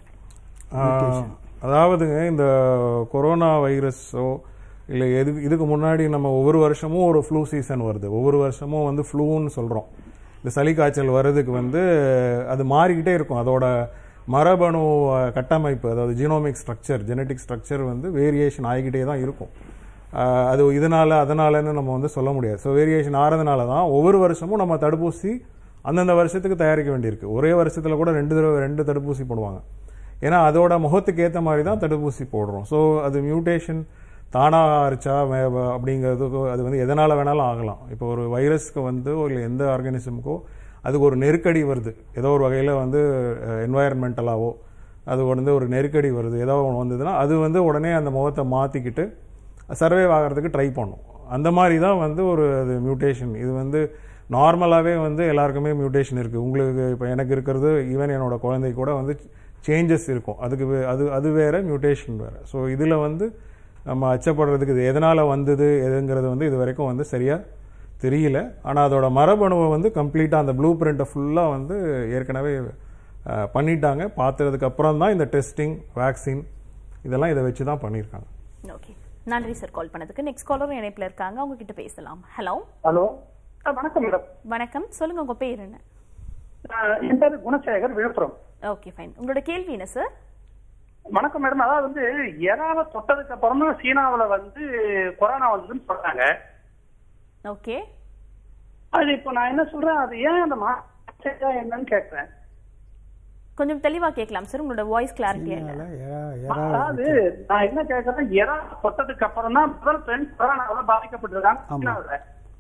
அதாவதுங்க இந்த கொரோனா வைரஸோ இல்லை எது இதுக்கு முன்னாடி நம்ம ஒவ்வொரு வருஷமும் ஒரு ஃப்ளூ சீசன் வருது. ஒவ்வொரு வருஷமும் வந்து ஃப்ளூன்னு சொல்கிறோம். இந்த சளி காய்ச்சல் வர்றதுக்கு வந்து அது மாறிக்கிட்டே இருக்கும். அதோட மரபணு கட்டமைப்பு, அதாவது ஜீனோமிக் ஸ்ட்ரக்சர், ஜெனட்டிக் ஸ்ட்ரக்சர் வந்து வேரியேஷன் ஆகிக்கிட்டே தான் இருக்கும். அது இதனால அதனாலன்னு நம்ம வந்து சொல்ல முடியாது. ஸோ வேரியேஷன் ஆகிறதுனால தான் ஒவ்வொரு வருஷமும் நம்ம தடுப்பூசி அந்தந்த வருஷத்துக்கு தயாரிக்க வேண்டியிருக்கு. ஒரே வருஷத்தில் கூட ரெண்டு தடவை ரெண்டு தடுப்பூசி போடுவாங்க. ஏன்னா அதோட முகத்துக்கு ஏற்ற மாதிரி தான் தடுப்பூசி போடுறோம். ஸோ அது மியூட்டேஷன் தானாக ஆரிச்சா அப்படிங்கிறதுக்கு அது வந்து எதனால் வேணாலும் ஆகலாம். இப்போ ஒரு வைரஸ்க்கு வந்து ஒரு எந்த ஆர்கானிசமுக்கோ அதுக்கு ஒரு நெருக்கடி வருது, ஏதோ ஒரு வகையில் வந்து என்வாயர்மெண்டலாவோ அது வந்து ஒரு நெருக்கடி வருது, ஏதோ ஒன்று வந்ததுன்னா அது வந்து உடனே அந்த முகத்தை மாற்றிக்கிட்டு சர்வைவ் ஆகிறதுக்கு ட்ரை பண்ணும். அந்த மாதிரி தான் வந்து ஒரு அது மியூட்டேஷன். இது வந்து நார்மலாகவே வந்து எல்லாருக்குமே மியூட்டேஷன் இருக்குது. உங்களுக்கு இப்போ எனக்கு இருக்கிறது, ஈவன் என்னோட குழந்தை கூட வந்து சேஞ்சஸ் இருக்கும். அதுக்கு அது அது வேறு, மியூட்டேஷன் வேறு. ஸோ இதில் வந்து நம்ம அச்சப்படுறதுக்கு இது எதனால் வந்தது எதுங்கிறது வந்து இது வரைக்கும் வந்து சரியாக தெரியல. ஆனால் அதோட மரபணுவை வந்து கம்ப்ளீட்டாக அந்த ப்ளூ பிரிண்ட்டை ஃபுல்லாக வந்து ஏற்கனவே பண்ணிட்டாங்க. பார்த்ததுக்கு அப்புறம் தான் இந்த டெஸ்டிங், வேக்சின் இதெல்லாம் இதை வச்சு தான் பண்ணியிருக்காங்க. ஓகே, நன்றி சார் கால் பண்ணதுக்கு. நெக்ஸ்ட் காலரும் இணைப்பில் இருக்காங்க, அவங்க கிட்ட பேசலாம். ஹலோ ஹலோ வணக்கம் மேடம். வணக்கம், சொல்லுங்க உங்க பேர் என்ன? என் பேர் குணசேகர், விழுப்புரம். ஓகே ஃபைன், உங்களோட கேள்வி என்ன சார்? வணக்கம் மேடம். அதாவது வந்து எறாவை தொட்டதுக்கு அப்புறம் தான் சீனாவில் வந்து கொரோனா வந்ததுன்னு சொல்றாங்க. ஓகே, அது இப்போ நான் என்ன சொல்றேன், அது ஏன் அந்த மாசா என்னன்னு கேட்கிறேன். கொஞ்சம் தெளிவா கேட்கலாம் சார், உங்களோட வாய்ஸ் கிளாரிட்டியா இல்ல. அதாவது நான் என்ன கேட்கறேன், எறா தொட்டதுக்கு அப்புறம் தான் முதல் பெண் கொரோனாவால பாதிக்கப்பட்டிருக்காங்க.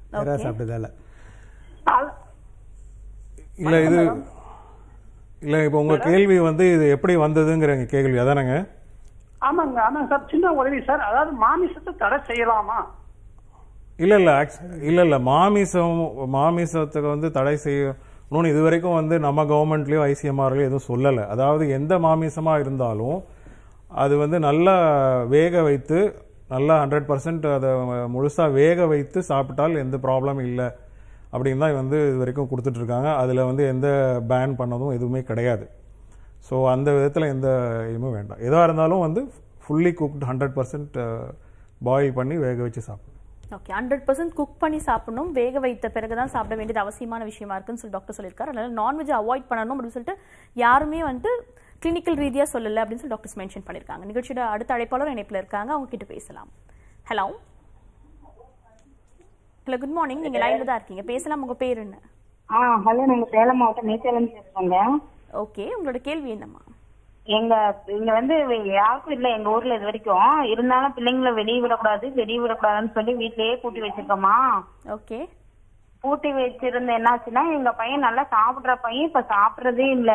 இல்ல இது இல்ல இப்போ உங்க கேள்வி வந்து இது எப்படி வந்ததுங்கிற கேள்வி அதானங்க? ஆமாங்க ஆமாங்க சார், சின்ன உதவி சார். அதாவது மாமிசத்தை தடை செய்யலாமா? இல்ல இல்ல இல்ல இல்ல மாமிசம் மாமிசத்துக்கு வந்து தடை செய்யணும்னு இது வரைக்கும் வந்து நம்ம கவர்மெண்ட்லயோ ஐசிஎம்ஆர்லயோ எதுவும் சொல்லலை. அதாவது எந்த மாமிசமா இருந்தாலும் அது வந்து நல்லா வேக வைத்து நல்லா ஹண்ட்ரட் பர்சன்ட் அதை முழுசா வேக வைத்து சாப்பிட்டால் எந்த ப்ராப்ளம் இல்லை அப்படின்னு தான் வந்து இது வரைக்கும் கொடுத்துட்டு இருக்காங்க. அதில் வந்து எந்த பேன் பண்ணதும் எதுவுமே கிடையாது. ஸோ அந்த விதத்தில் எந்த இதுவும் வேண்டாம். எதாக இருந்தாலும் வந்து fully cooked hundred percent boil பண்ணி வேக வச்சு சாப்பிடணும். ஓகே, ஹண்ட்ரட் பர்சன்ட் குக் பண்ணி சாப்பிடணும், வேக வைத்த பிறகுதான் சாப்பிட வேண்டியது அவசியமான விஷயமா இருக்குன்னு சொல்லி டாக்டர் சொல்லியிருக்காரு. அதனால நான்வெஜ் அவாய்ட் பண்ணணும் அப்படின்னு சொல்லிட்டு யாருமே வந்து கிளினிக்கல் ரீதியாக சொல்லலை அப்படின்னு சொல்லி டாக்டர்ஸ் மென்ஷன் பண்ணியிருக்காங்க. நிகழ்ச்சியோட அடுத்த அழைப்பாளர் இணைப்பில் இருக்காங்க, அவங்க கிட்ட பேசலாம். ஹலோ ஹலோ குட் மார்னிங், நீங்க லைன்ல தான் இருக்கீங்க, பேசலாம். உங்க பேர் என்ன? ஆ ஹலோ, நாங்க சேலம் மாவட்டம் மேச்சேலம் பேசுறோங்க. ஓகே, உங்களோட கேள்வி என்னம்மா? எங்க இங்க வந்து யாருக்கும் இல்ல எங்க ஊர்ல இது வரைக்கும், இருந்தாலும் பிள்ளைங்களை வெளியே விடக்கூடாது வெளியே விடக்கூடாதுன்னு சொல்லி வீட்லயே பூட்டி வச்சிருக்கோமா. ஓகே, பூட்டி வச்சிருந்த என்னாச்சுன்னா, எங்க பையன் நல்லா சாப்பிடுற பையன் இப்ப சாப்பிடுறதே இல்ல.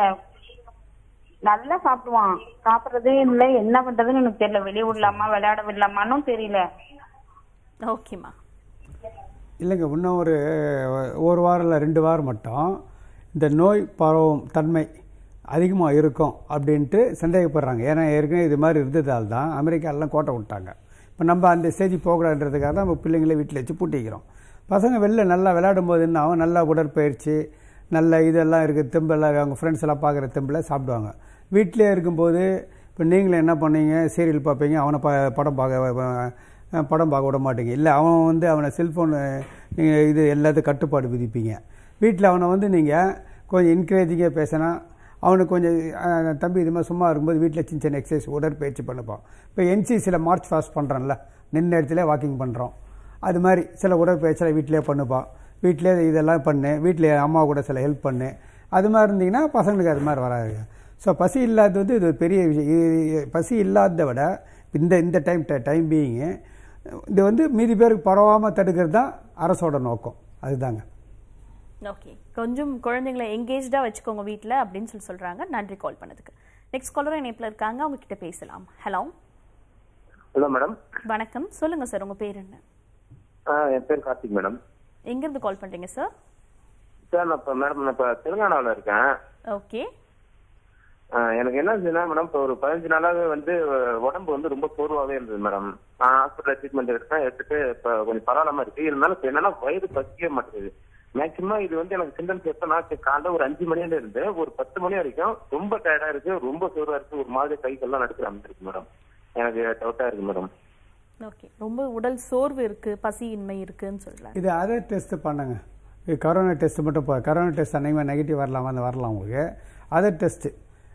நல்லா சாப்பிடுவான், சாப்பிடுறதே இல்ல. என்ன பண்றதுன்னு எனக்கு தெரியல. வெளியே விடலாமா விளையாட விடலாமான்னு தெரியல. ஓகேம்மா. இல்லைங்க, இன்னும் ஒரு ஒரு வாரம் இல்லை ரெண்டு வாரம் மட்டும் இந்த நோய் பரவும் தன்மை அதிகமாக இருக்கும் அப்படின்ட்டு சந்தேகப்படுறாங்க. ஏன்னா ஏற்கனவே இது மாதிரி இருந்ததால் தான் அமெரிக்காலெலாம் கோட்டை விட்டாங்க. இப்போ நம்ம அந்த ஸ்டேஜ் போகக்கூடாதுன்றதுக்காக தான் நம்ம பிள்ளைங்களே வீட்டில் வச்சு பூட்டிக்கிறோம். பசங்க வெளில நல்லா விளையாடும் போது என்ன ஆகும், நல்லா உடற்பயிற்சி நல்ல இதெல்லாம் இருக்குது, தெம்பெல்லாம் அவங்க ஃப்ரெண்ட்ஸ் எல்லாம் பார்க்குற தெம்பில் சாப்பிடுவாங்க. வீட்டிலே இருக்கும்போது இப்போ நீங்களும் என்ன பண்ணீங்க, சீரியல் பார்ப்பீங்க, அவனை ப படம் பார்க்க படம் பார்க்க விட மாட்டீங்க. இல்லை அவன் வந்து அவனை செல்ஃபோனு நீங்கள் இது எல்லாத்தையும் கட்டுப்பாடு விதிப்பீங்க. வீட்டில் அவனை வந்து நீங்கள் கொஞ்சம் என்கரேஜிங்காக பேசினா அவனுக்கு கொஞ்சம் தம்பி இது மாதிரி சும்மா இருக்கும்போது வீட்டில் சின்ன சின்ன எக்ஸசைஸ் உடற்பயிற்சி பண்ணிப்பான். இப்போ என்சிசியில் மார்ச் ஃபாஸ்ட் பண்ணுறோம்ல, நின்ன இடத்துல வாக்கிங் பண்ணுறோம், அது மாதிரி சில உடற்பயிற்சியில் வீட்டிலே பண்ணுப்பான். வீட்டிலே இதெல்லாம் பண்ணு, வீட்டில் அம்மா கூட சில ஹெல்ப் பண்ணு, அது மாதிரி இருந்தீங்கன்னா பசங்களுக்கு அது மாதிரி வராது. ஸோ பசி இல்லாதது வந்து இது பெரிய விஷயம். பசி இல்லாததை விட இந்த இந்த டைம் டைம் பீயிங்கு இது வந்து மீதி பேருக்கு பரவாமல் தடுக்கிறது தான் அரசோட நோக்கம். அதுதாங்க. ஓகே, கொஞ்சம் குழந்தைங்களை எங்கேஜ்டாக வச்சுக்கோங்க வீட்டில் அப்படின்னு சொல்லி சொல்கிறாங்க. நன்றி கால் பண்ணதுக்கு. நெக்ஸ்ட் காலரும் இணைப்பில் இருக்காங்க, அவங்க கிட்ட பேசலாம். Hello hello madam. வணக்கம், சொல்லுங்க சார், உங்க பேர் என்ன? என் பேர் கார்த்திக் மேடம். எங்கேருந்து கால் பண்ணுறீங்க சார்? சார் நான் இப்போ மேடம் நான் இப்போ தெலுங்கானாவில் இருக்கேன். ஓகே, எனக்கு என்ன இருந்ததுன்னா மேடம், இப்போ ஒரு பதினஞ்சு நாளாவே வந்து உடம்பு வந்து ரொம்ப சோர்வாகவே இருந்தது மேடம். நான் ஹாஸ்பிட்டல் ட்ரீட்மெண்ட் எடுத்தேன், எடுத்துட்டு இப்போ கொஞ்சம் பரவாயில்லாம இருக்கு. இருந்தாலும் இப்போ என்னன்னா வயது பசிக்கவே மாட்டேங்குது. மேக்சிமம் இது வந்து எனக்கு சிம்டம்ஸ் எப்போனா காலைல ஒரு அஞ்சு மணியில இருந்து ஒரு பத்து மணி வரைக்கும் ரொம்ப டயர்டா இருக்கு, ரொம்ப சோர்வா இருக்கு, ஒரு மாதிரி கைக்கெல்லாம் நடுக்கிற மாதிரி இருக்கு மேடம். எனக்கு டவுட்டா இருக்கு மேடம். ஓகே, ரொம்ப உடல் சோர்வு இருக்கு, பசியின்மை இருக்குன்னு சொல்றேன். இது அதர் டெஸ்ட் பண்ணுங்க. கரோனா டெஸ்ட் மட்டும் போ கரோனா டெஸ்ட் அன்றைக்குமே நெகட்டிவ் வரலாம் வந்து வரலாம் உங்களுக்கு. அதர் டெஸ்ட்டு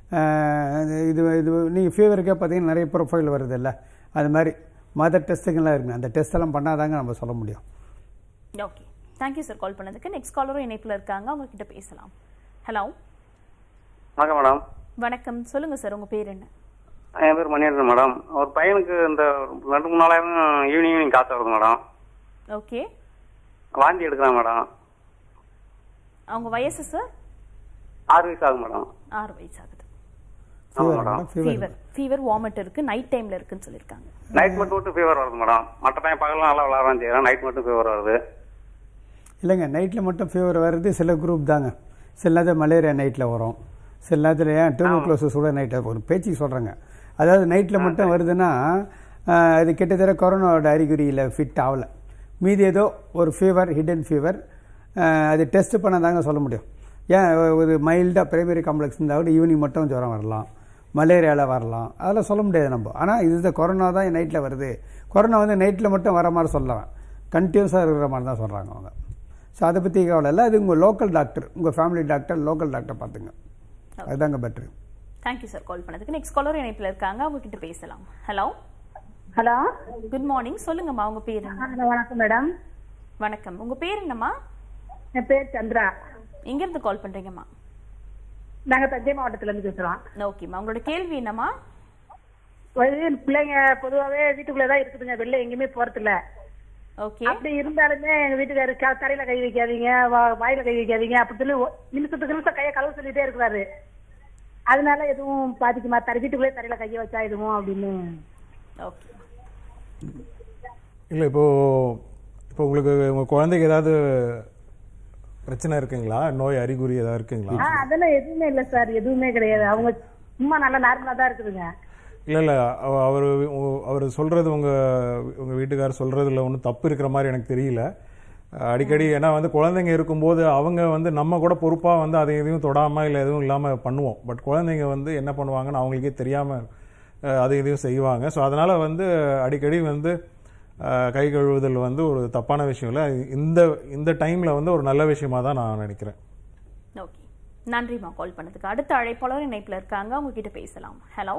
இது இது நீங்கள் ஃபீவருக்கே பார்த்தீங்கன்னா நிறைய ப்ரொஃபைல் வருது இல்லை, அது மாதிரி மதர் டெஸ்ட்டுங்கெல்லாம் இருக்குங்க. அந்த டெஸ்ட்டெல்லாம் பண்ணாதாங்க நம்ம சொல்ல முடியும். ஓகே, தேங்க்யூ சார் கால் பண்ணதுக்கு. நெக்ஸ்ட் காலரும் இணைப்பில் இருக்காங்க, அவங்க கிட்ட பேசலாம். ஹலோ வணக்கம் மேடம். வணக்கம், சொல்லுங்கள் சார், உங்கள் பேர் என்ன? என் பேர் மணியரசன் மேடம். ஒரு பையனுக்கு இந்த ரெண்டு மூணு நாளாயிரம் ஈவினிங் ஈவினிங் காசு வருது மேடம். ஓகே, வாந்தி எடுக்கிறான் மேடம். அவங்க வயசு சார்? ஆறு வயசு ஆகுது மேடம். ஆறு வயசு ஆகுது. மேடம் ஃபீவர் ஃபீவர் வாமிட் இருக்கு, நைட் டைம்ல இருக்குன்னு சொல்லிருக்காங்க. நைட் மட்டும் மட்டும் ஃபீவர் வருது மேடம். மற்ற டைம் பகலாம் நல்லா விளாட்றான் செய்யறான், நைட் மட்டும் ஃபீவர் வருது. இல்லைங்க, நைட்டில் மட்டும் ஃபீவர் வருது சில குரூப் தாங்க. சில நேரத்தில் மலேரியா நைட்டில் வரும், சில நேரத்தில் ஏன் டியூபர்குலோசிஸ் கூட நைட்டில் ஒரு பேச்சுக்கு சொல்கிறாங்க. அதாவது நைட்டில் மட்டும் வருதுன்னா அது கிட்டத்தட்ட கொரோனாவோட அறிகுறியில் ஃபிட் ஆகலை. மீதி ஏதோ ஒரு ஃபீவர், ஹிடன் ஃபீவர், அது டெஸ்ட் பண்ண தாங்க சொல்ல முடியும். ஏன் ஒரு மைல்டாக பிரைமரி காம்ப்ளெக்ஸ் இருந்தால் கூட ஈவினிங் மட்டும் ஜுரம் வரலாம், மலேரியாவில் வரலாம், அதெல்லாம் சொல்ல முடியாது நம்ம. ஆனால் இது கொரோனா தான் நைட்டில் வருது, கொரோனா வந்து நைட்டில் மட்டும் வர மாதிரி சொல்லலாம், கண்டினியூஸாக இருக்கிற மாதிரி தான் சொல்கிறாங்க அவங்க. ஸோ அதை பற்றி கவலை இல்லை, அது உங்கள் லோக்கல் டாக்டர், உங்கள் ஃபேமிலி டாக்டர், லோக்கல் டாக்டர் பார்த்துங்க, அதுதாங்க பெட்ரு. தேங்க்யூ சார் கால் பண்ணதுக்கு. நெக்ஸ்ட் காலர் இணைப்பில் இருக்காங்க, அவங்க கிட்ட பேசலாம். ஹலோ ஹலோ குட் மார்னிங், சொல்லுங்கம்மா, உங்க பேர் என்ன? வணக்கம் மேடம். வணக்கம், உங்க பேர் என்னம்மா? என் பேர் சந்திரா. எங்க இருந்து கால் பண்றீங்கம்மா? நாங்க தஞ்சை மாவட்டத்துல இருந்து பேசுறோம். ஓகேம்மா, உங்களோட கேள்வி என்னம்மா? பிள்ளைங்க பொதுவாவே வீட்டுக்குள்ளதான் இருக்குதுங்க, வெளில எங்கேயுமே போறது இல்ல. ஓகே, அப்படி இருந்தாலுமே எங்க வீட்டுக்காரு தரையில கை வைக்காதீங்க, வாயில கை வைக்காதீங்க அப்படி சொல்லி நிமிஷத்துக்கு நிமிஷம் கையை கழுவ சொல்லிட்டே இருக்கிறாரு. அதனால எதுவும் பாதிக்குமா? தரை வீட்டுக்குள்ளே தரையில கையை வச்சா எதுவும் அப்படின்னு. ஓகே, இல்லை இப்போ இப்போ உங்களுக்கு உங்கள் குழந்தைக்கு ஏதாவது பிரச்சனை இருக்குங்களா? நோய் அறிகுறி ஏதாவது இருக்குங்களா? அதெல்லாம் எதுவுமே இல்லை சார், எதுவுமே கிடையாது. அவங்க சும்மா நல்லா நார்மலா தான் இருக்குதுங்க. இல்லை இல்லை அவர் அவர் சொல்கிறது உங்கள் உங்கள் வீட்டுக்காரர் சொல்கிறதுல ஒன்றும் தப்பு இருக்கிற மாதிரி எனக்கு தெரியல. அடிக்கடி ஏன்னா வந்து குழந்தைங்க இருக்கும்போது அவங்க வந்து நம்ம கூட பொறுப்பாக வந்து அதை எதையும் தொடாமல் இல்லை எதுவும் இல்லாமல் பண்ணுவோம். பட் குழந்தைங்க வந்து என்ன பண்ணுவாங்கன்னு அவங்களுக்கே தெரியாமல் அதை எதையும் செய்வாங்க. ஸோ அதனால் வந்து அடிக்கடி வந்து கை கழுவுதல் வந்து ஒரு தப்பான விஷயம் இல்லை, இந்த இந்த டைமில் வந்து ஒரு நல்ல விஷயமா தான் நான் நினைக்கிறேன். ஓகே, நன்றிம்மா கால் பண்ணதுக்கு. அடுத்த அழைப்பாளர் இணைப்பில் இருக்காங்க, அவங்க கிட்ட பேசலாம். ஹலோ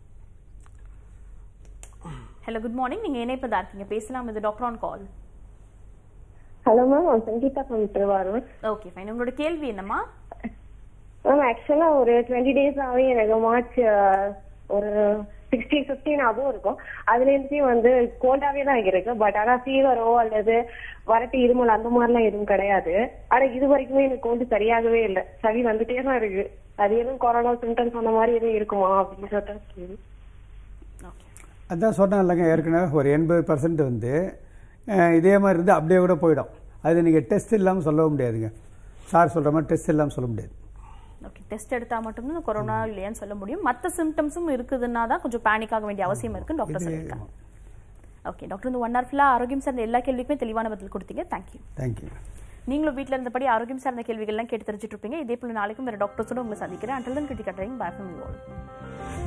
ஹலோ குட் மார்னிங், நீங்க இணைப்பதா இருக்கீங்க, பேசலாம். இது doctor on call. Hello ma'am, Sangeetha from Thiruvarur. Okay fine, உங்களோட கேள்வி என்னம்மா? மேம் ஆக்சுவலா ஒரு டுவெண்ட்டி டேஸாவே எனக்கு மார்ச் ஒரு சிக்ஸ்டி பிப்டீன் ஆகும் இருக்கும். அதுல இருந்து வந்து கோல்டாவே தான் இருக்கு. பட் ஆனா ஃபீவரோ அல்லது வரட்டு இருமல் அந்த மாதிரிலாம் எதுவும் கிடையாது. ஆனா இது வரைக்குமே எனக்கு கோல்டு சரியாகவே இல்லை, சளி வந்துட்டே தான் இருக்கு. அது எதுவும் கொரோனா சிம்டம்ஸ் அந்த மாதிரி எதுவும் இருக்குமா அப்படின்னு சொல்லிட்டு. அதான் சொன்னேன் இல்லைங்க ஏற்கனவே, ஒரு எண்பது பர்சன்ட் வந்து இதே மாதிரி இருந்து அப்படியே கூட போயிடும். அது நீங்கள் டெஸ்ட் இல்லாமல் சொல்லவும் முடியாதுங்க. சார் சொல்கிற மாதிரி டெஸ்ட் இல்லாமல் சொல்ல முடியாது. ஓகே, டெஸ்ட் எடுத்தால் மட்டும்தான் கொரோனா இல்லையான்னு சொல்ல முடியும். மற்ற சிம்டம்ஸும் இருக்குதுன்னா தான் கொஞ்சம் பேனிக் ஆக வேண்டிய அவசியம் இருக்குன்னு டாக்டர் சொல்லியிருக்காங்க. ஓகே டாக்டர், இந்த ஒன் ஹவர் ஃபுல்லாக ஆரோக்கியம் சார்ந்த எல்லா கேள்விக்குமே தெளிவான பதில் கொடுத்தீங்க. தேங்க்யூ. தேங்க்யூ. நீங்களும் வீட்டில் இருந்தபடி ஆரோக்கியம் சார்ந்த கேள்விகள்லாம் கேட்டு தெரிஞ்சுட்டு இருப்பீங்க. இதே போல நாளைக்கும் வேறு டாக்டர்ஸோட உங்களை சந்திக்கிறேன். Until then critical time, bye from you all.